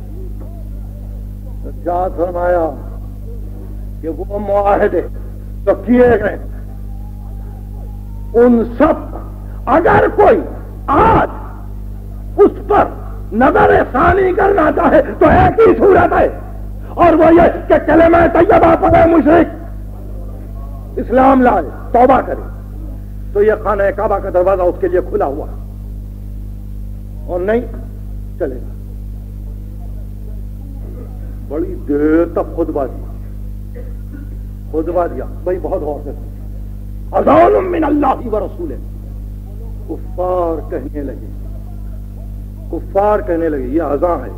ارشاد فرمایا کہ وہ معاہدے تو کیے گئے ان سب، اگر کوئی آج اس پر نظر ثانی کرنا چاہے تو ایک ہی صورت ہے، اور وہ یہ کہ کلمہ طیبہ پڑھے، مشرک اسلام لائے، توبہ کرے، تو یہ خانہ کعبہ کا دروازہ اس کے لیے کھلا ہوا، اور نہیں چلے گا۔ بڑی دیر تک خطبہ دیا بھائی، بہت غور سے اذان من اللہ و رسولہ۔ کفار کہنے لگے یہ اذان ہے،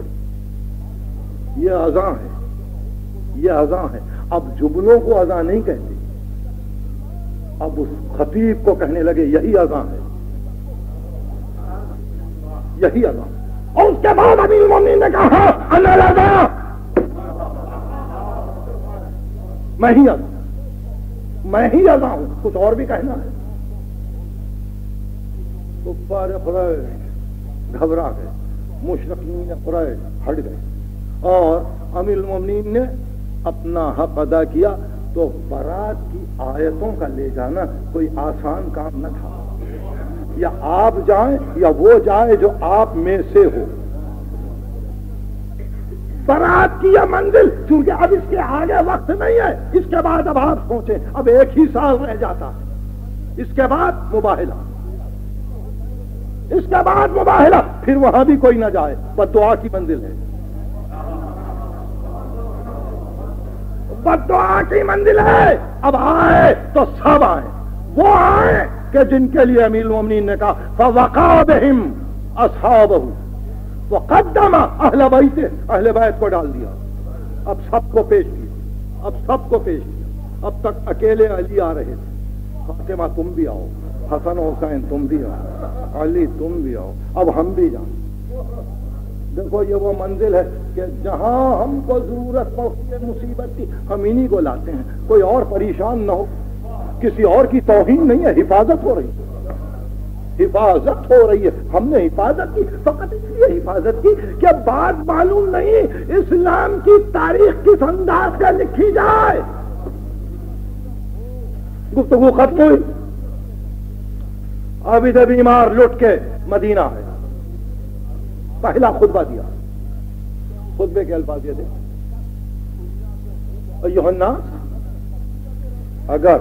یہ اذان ہے، یہ اذان ہے۔ اب جملوں کو اذان نہیں کہتے، اب اس خطیب کو کہنے لگے یہی اذان ہے، یہی اذان۔ اور اس کے بعد امیر المومنین نے کہا انا الاذان، میں ہی اذان ہوں، کچھ اور بھی کہنا ہے۔ کفار قریش گھبرا گئے، مشرکین قریش ہٹ گئے، اور امیر المومنین نے اپنا حق ادا کیا۔ تو برات کی آیتوں کا لے جانا کوئی آسان کام نہ تھا، یا آپ جائیں یا وہ جائے جو آپ میں سے ہو۔ برات کی یہ منزل، چونکہ اب اس کے آگے وقت نہیں ہے، اس کے بعد اب آپ سوچیں، اب ایک ہی سال رہ جاتا ہے، اس کے بعد مباہلہ، اس کے بعد مباہلہ، پھر وہاں بھی کوئی نہ جائے، بس دعا کی منزل ہے، بس دعا کی منزل ہے۔ اب آئے تو سب آئے، وہ آئے کہ جن کے لیے امیر المومنین نے کہا فوقع بہم اصحابہ، وقدم اہل بیت، اہل بیت کو ڈال دیا، اب سب کو پیش کیا، اب تک اکیلے علی آ رہے تھے، فاطمہ تم بھی آؤ، حسن حسین تم بھی آؤ، علی تم بھی آؤ، اب ہم بھی جائیں۔ دیکھو یہ وہ منزل ہے کہ جہاں ہم کو ضرورت پڑتی ہے مصیبت کی، ہم انہی کو لاتے ہیں، کوئی اور پریشان نہ ہو، کسی اور کی توہین نہیں ہے، حفاظت ہو رہی ہے۔ حفاظت ہو رہی ہے. ہم نے حفاظت کی, فقط اس لیے حفاظت کی کہ بات معلوم نہیں اسلام کی تاریخ کس انداز کا لکھی جائے. گفتگو ختم ہوئی. عابد بیمار لٹ کے مدینہ ہے, پہلا خطبہ دیا. خطبے کے الفاظ یہ تھے, ایھا الناس, اگر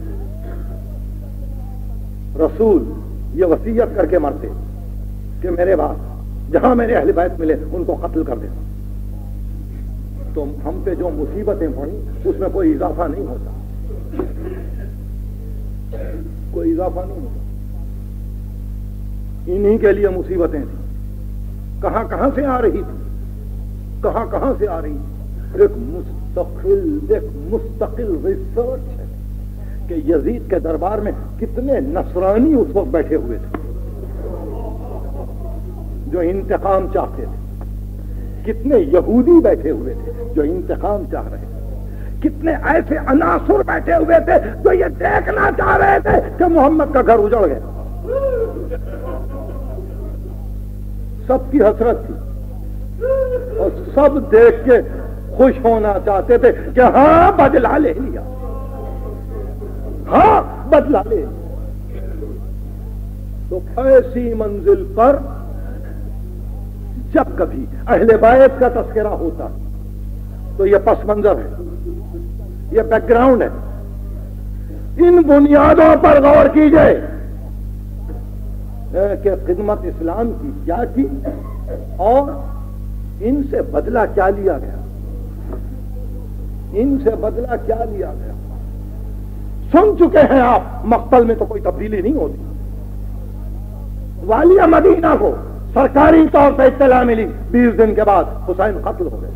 رسول یہ وصیت کر کے مرتے کہ میرے بعد جہاں میرے اہل بیت ملے ان کو قتل کر دینا, تو ہم پہ جو مصیبتیں پڑیں اس میں کوئی اضافہ نہیں ہوتا, کوئی اضافہ نہیں ہوتا. انہی کے لیے مصیبتیں تھیں. کہاں کہاں سے آ رہی تھی, کہاں کہاں سے آ رہی تھی. ایک مستقل ریسرچ ہے کہ یزید کے دربار میں کتنے نصرانی اس وقت بیٹھے ہوئے تھے جو انتقام چاہتے تھے, کتنے یہودی بیٹھے ہوئے تھے جو انتقام چاہ رہے تھے, کتنے ایسے عناصر بیٹھے ہوئے تھے جو یہ دیکھنا چاہ رہے تھے کہ محمد کا گھر اجڑ گیا. سب کی حسرت تھی اور سب دیکھ کے خوش ہونا چاہتے تھے کہ ہاں بدلہ لے لیا, ہاں بدلہ لے. تو ایسی منزل پر جب کبھی اہل بیت کا تذکرہ ہوتا تو یہ پس منظر ہے, یہ بیک گراؤنڈ ہے. ان بنیادوں پر غور کیجئے کہ خدمت اسلام کی کیا کی اور ان سے بدلہ کیا لیا گیا, ان سے بدلہ کیا لیا گیا. سن چکے ہیں آپ, مقتل میں تو کوئی تبدیلی نہیں ہوتی. والیہ مدینہ کو سرکاری طور پہ اطلاع ملی, 20 دن کے بعد حسین قتل ہو گئے.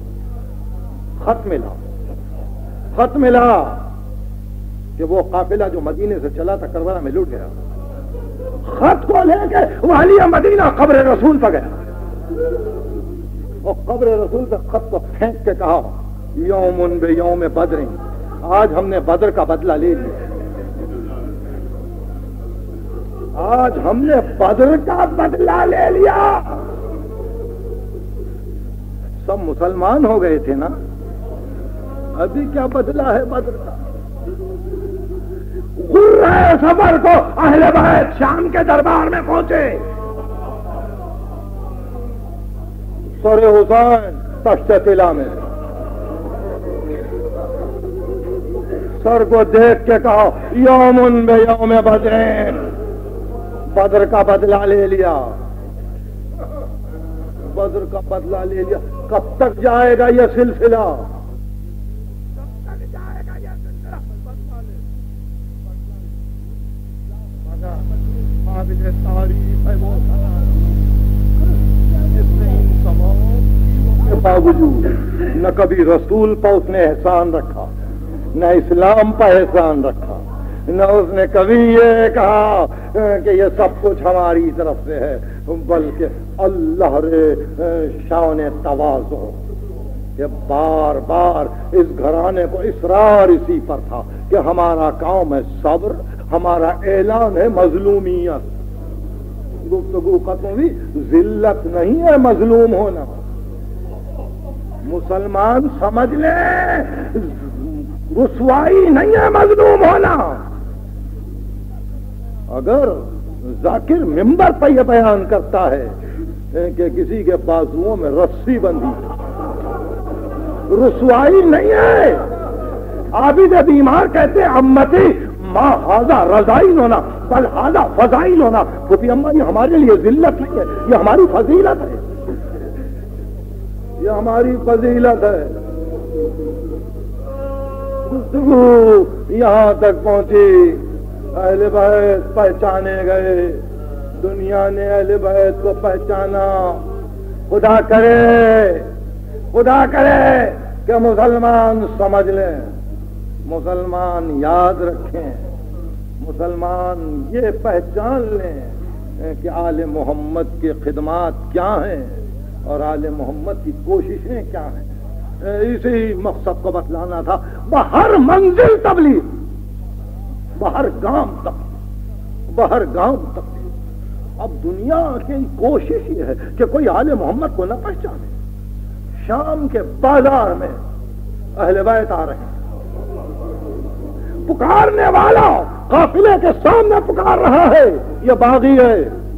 خط ملا کہ وہ قافلہ جو مدینے سے چلا تھا کربلا میں لٹ گیا. خط کو لے کے والیہ مدینہ قبر رسول پہ گیا اور قبر رسول پہ خط کو پھینک کے کہا, یوم بیوم بدر, آج ہم نے بدر کا بدلہ لے لیا, آج ہم نے بدر کا بدلہ لے لیا. سب مسلمان ہو گئے تھے نا, ابھی کیا بدلہ ہے بدر کا. غرہ صبر کو اہل بیت شام کے دربار میں پہنچے. سر حسین تشت طلا میں سر کو دیکھ کے کہا, یوم بیوم بدر, بدر کا بدلہ لے لیا, بدر کا بدلہ لے لیا. کب تک جائے گا یہ سلسلہ, تاریخ ہے وہ جس نے ان تمام کے باوجود نہ کبھی رسول پر اس نے احسان رکھا, نہ اسلام پر احسان رکھا, نہ اس نے کبھی یہ کہا کہ یہ سب کچھ ہماری طرف سے ہے, بلکہ اللہ رے شان تواضع. یہ بار بار اس گھرانے کو اصرار اسی پر تھا کہ ہمارا کام ہے صبر, ہمارا اعلان ہے مظلومیت. گفتگو ختم ہوئی. ذلت نہیں ہے مظلوم ہونا, مسلمان سمجھ لیں, رسوائی نہیں ہے مظلوم ہونا. اگر ذاکر ممبر پہ یہ بیان کرتا ہے کہ کسی کے بازوؤں میں رسی بندھی, رسوائی نہیں ہے. عابد بیمار کہتے امتی ماں ہاضا رضائل ہونا بل ہاضا فضائل ہونا. پھوپھی اماں یہ ہمارے لیے ذلت نہیں ہے, یہ ہماری فضیلت ہے, یہ ہماری فضیلت ہے. گفتگو یہاں تک پہنچی, اہل بیت پہچانے گئے, دنیا نے اہل بیت کو پہچانا. خدا کرے کہ مسلمان سمجھ لیں, مسلمان یاد رکھیں, مسلمان یہ پہچان لیں کہ آل محمد کی خدمات کیا ہیں اور آل محمد کی کوششیں کیا ہیں. اسی مقصد کو بتلانا تھا. باہر منزل تبلیغ, باہر گام تبلیغ, باہر گام تبلیغ. اب دنیا کی کوشش یہ ہے کہ کوئی آل محمد کو نہ پہچانے. شام کے بازار میں اہل بیت آ رہے ہیں. پکارنے والا قافلے کے سامنے پکار رہا ہے، یہ باغی ہے،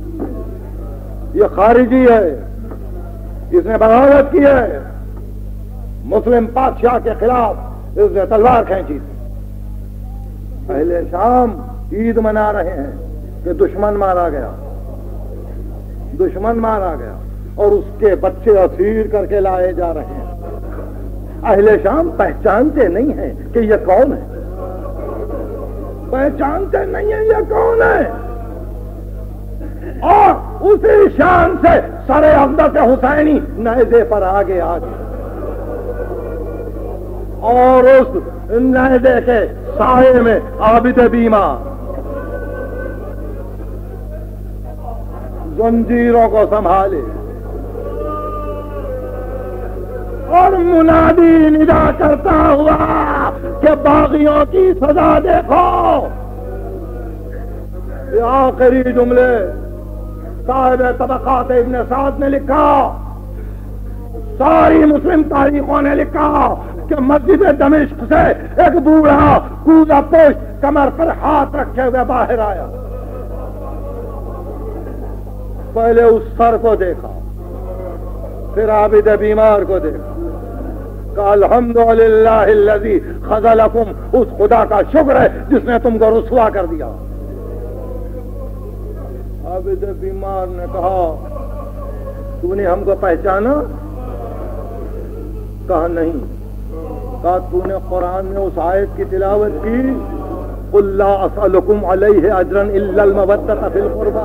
یہ خارجی ہے، اس نے بغاوت کی ہے، مسلم بادشاہ کے خلاف اس نے تلوار کھینچی تھی. اہل شام عید منا رہے ہیں کہ دشمن مارا گیا، دشمن مارا گیا، اور اس کے بچے اسیر کر کے لائے جا رہے ہیں. اہل شام پہچانتے نہیں ہیں کہ یہ کون ہے، پہچانتے نہیں ہیں یہ کون ہے. اور اسی شان سے سر عقدت حسینی نیزے پر آگے اور اس نیزے کے سائے میں عابد بیمار زنجیروں کو سنبھالے اور منادی ندا کرتا ہوا کہ باغیوں کی سزا دیکھو. یہ آخری جملے صاحب طبقات ابن سعد نے لکھا، ساری مسلم تاریخوں نے لکھا کہ مسجد دمشق سے ایک بوڑھا کوزہ پوش کمر پر ہاتھ رکھے ہوئے باہر آیا. پہلے اس سر کو دیکھا، پھر عابد بیمار کو دیکھا کہ الحمدللہ الذی خذلکم، اس خدا کا شکر ہے جس نے تم کو رسوا کر دیا. عابد بیمار نے کہا تو نے ہم کو پہچانا؟ کہا نہیں. کہا تو نے قرآن میں اس آیت کی تلاوت کی قل لا اسألکم علیہ اجرا الا المودۃ فی القربى؟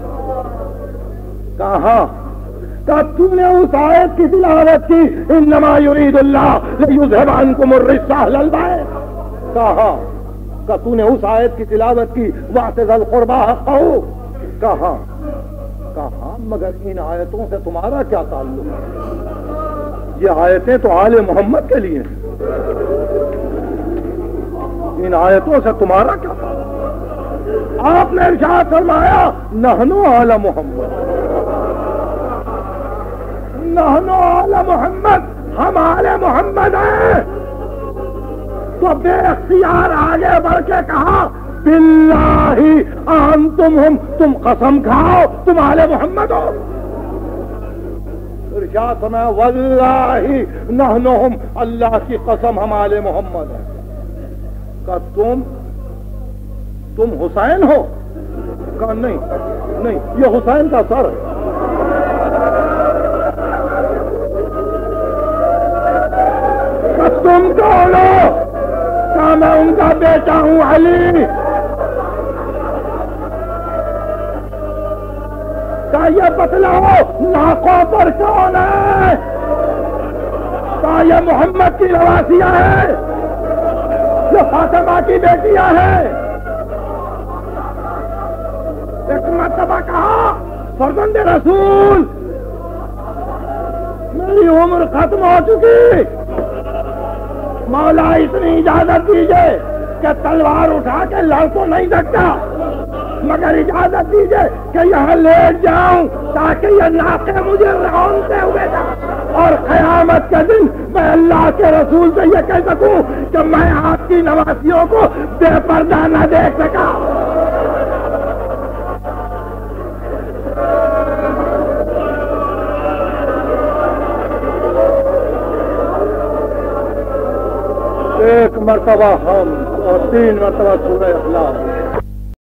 کہا کہ تو نے اس آیت کی تلاوت کی انما یرید اللہ لیذھب عنکم الرجس اہل البیت؟ کہا کہ تو نے اس آیت کی تلاوت کی واعتزل القربى حقہ؟ کہا مگر ان آیتوں سے تمہارا کیا تعلق ہے؟ یہ آیتیں تو آل محمد کے لیے ہیں، ان آیتوں سے تمہارا کیا تعلق؟ آپ نے ارشاد فرمایا نحنو آل محمد، نحنو آل محمد، ہم آل محمد ہیں. تو بے اختیار آگے بڑھ کے کہا باللہ انتم ہم، تم قسم کھاؤ تم آل محمد ہو. ارشاد فرمایا واللہ نحن ہم، اللہ کی قسم ہم آل محمد ہیں. کہ تم حسین ہو؟ کہا نہیں، یہ حسین کا سر ہے. کہ تم کون ہو؟ کہ میں ان کا بیٹا ہوں علی. یہ بتلاؤ ناقوں پر کون ہے؟ کیا یہ محمد کی نواسیاں ہیں؟ یہ فاطمہ کی بیٹیاں ہیں؟ ایک مرتبہ کہا فرزند رسول میری عمر ختم ہو چکی، مولا اتنی اجازت دیجئے کہ تلوار اٹھا کے لڑ تو نہیں سکتا، مگر اجازت دیجئے کہ یہاں لیٹ جاؤں تاکہ یہ ناقے مجھے رونتے ہوئے جا، اور قیامت کے دن میں اللہ کے رسول سے یہ کہہ سکوں کہ میں آپ کی نواسیوں کو بے پردہ نہ دیکھ سکا. ایک مرتبہ ہم اور 3 مرتبہ سورہ اخلاص.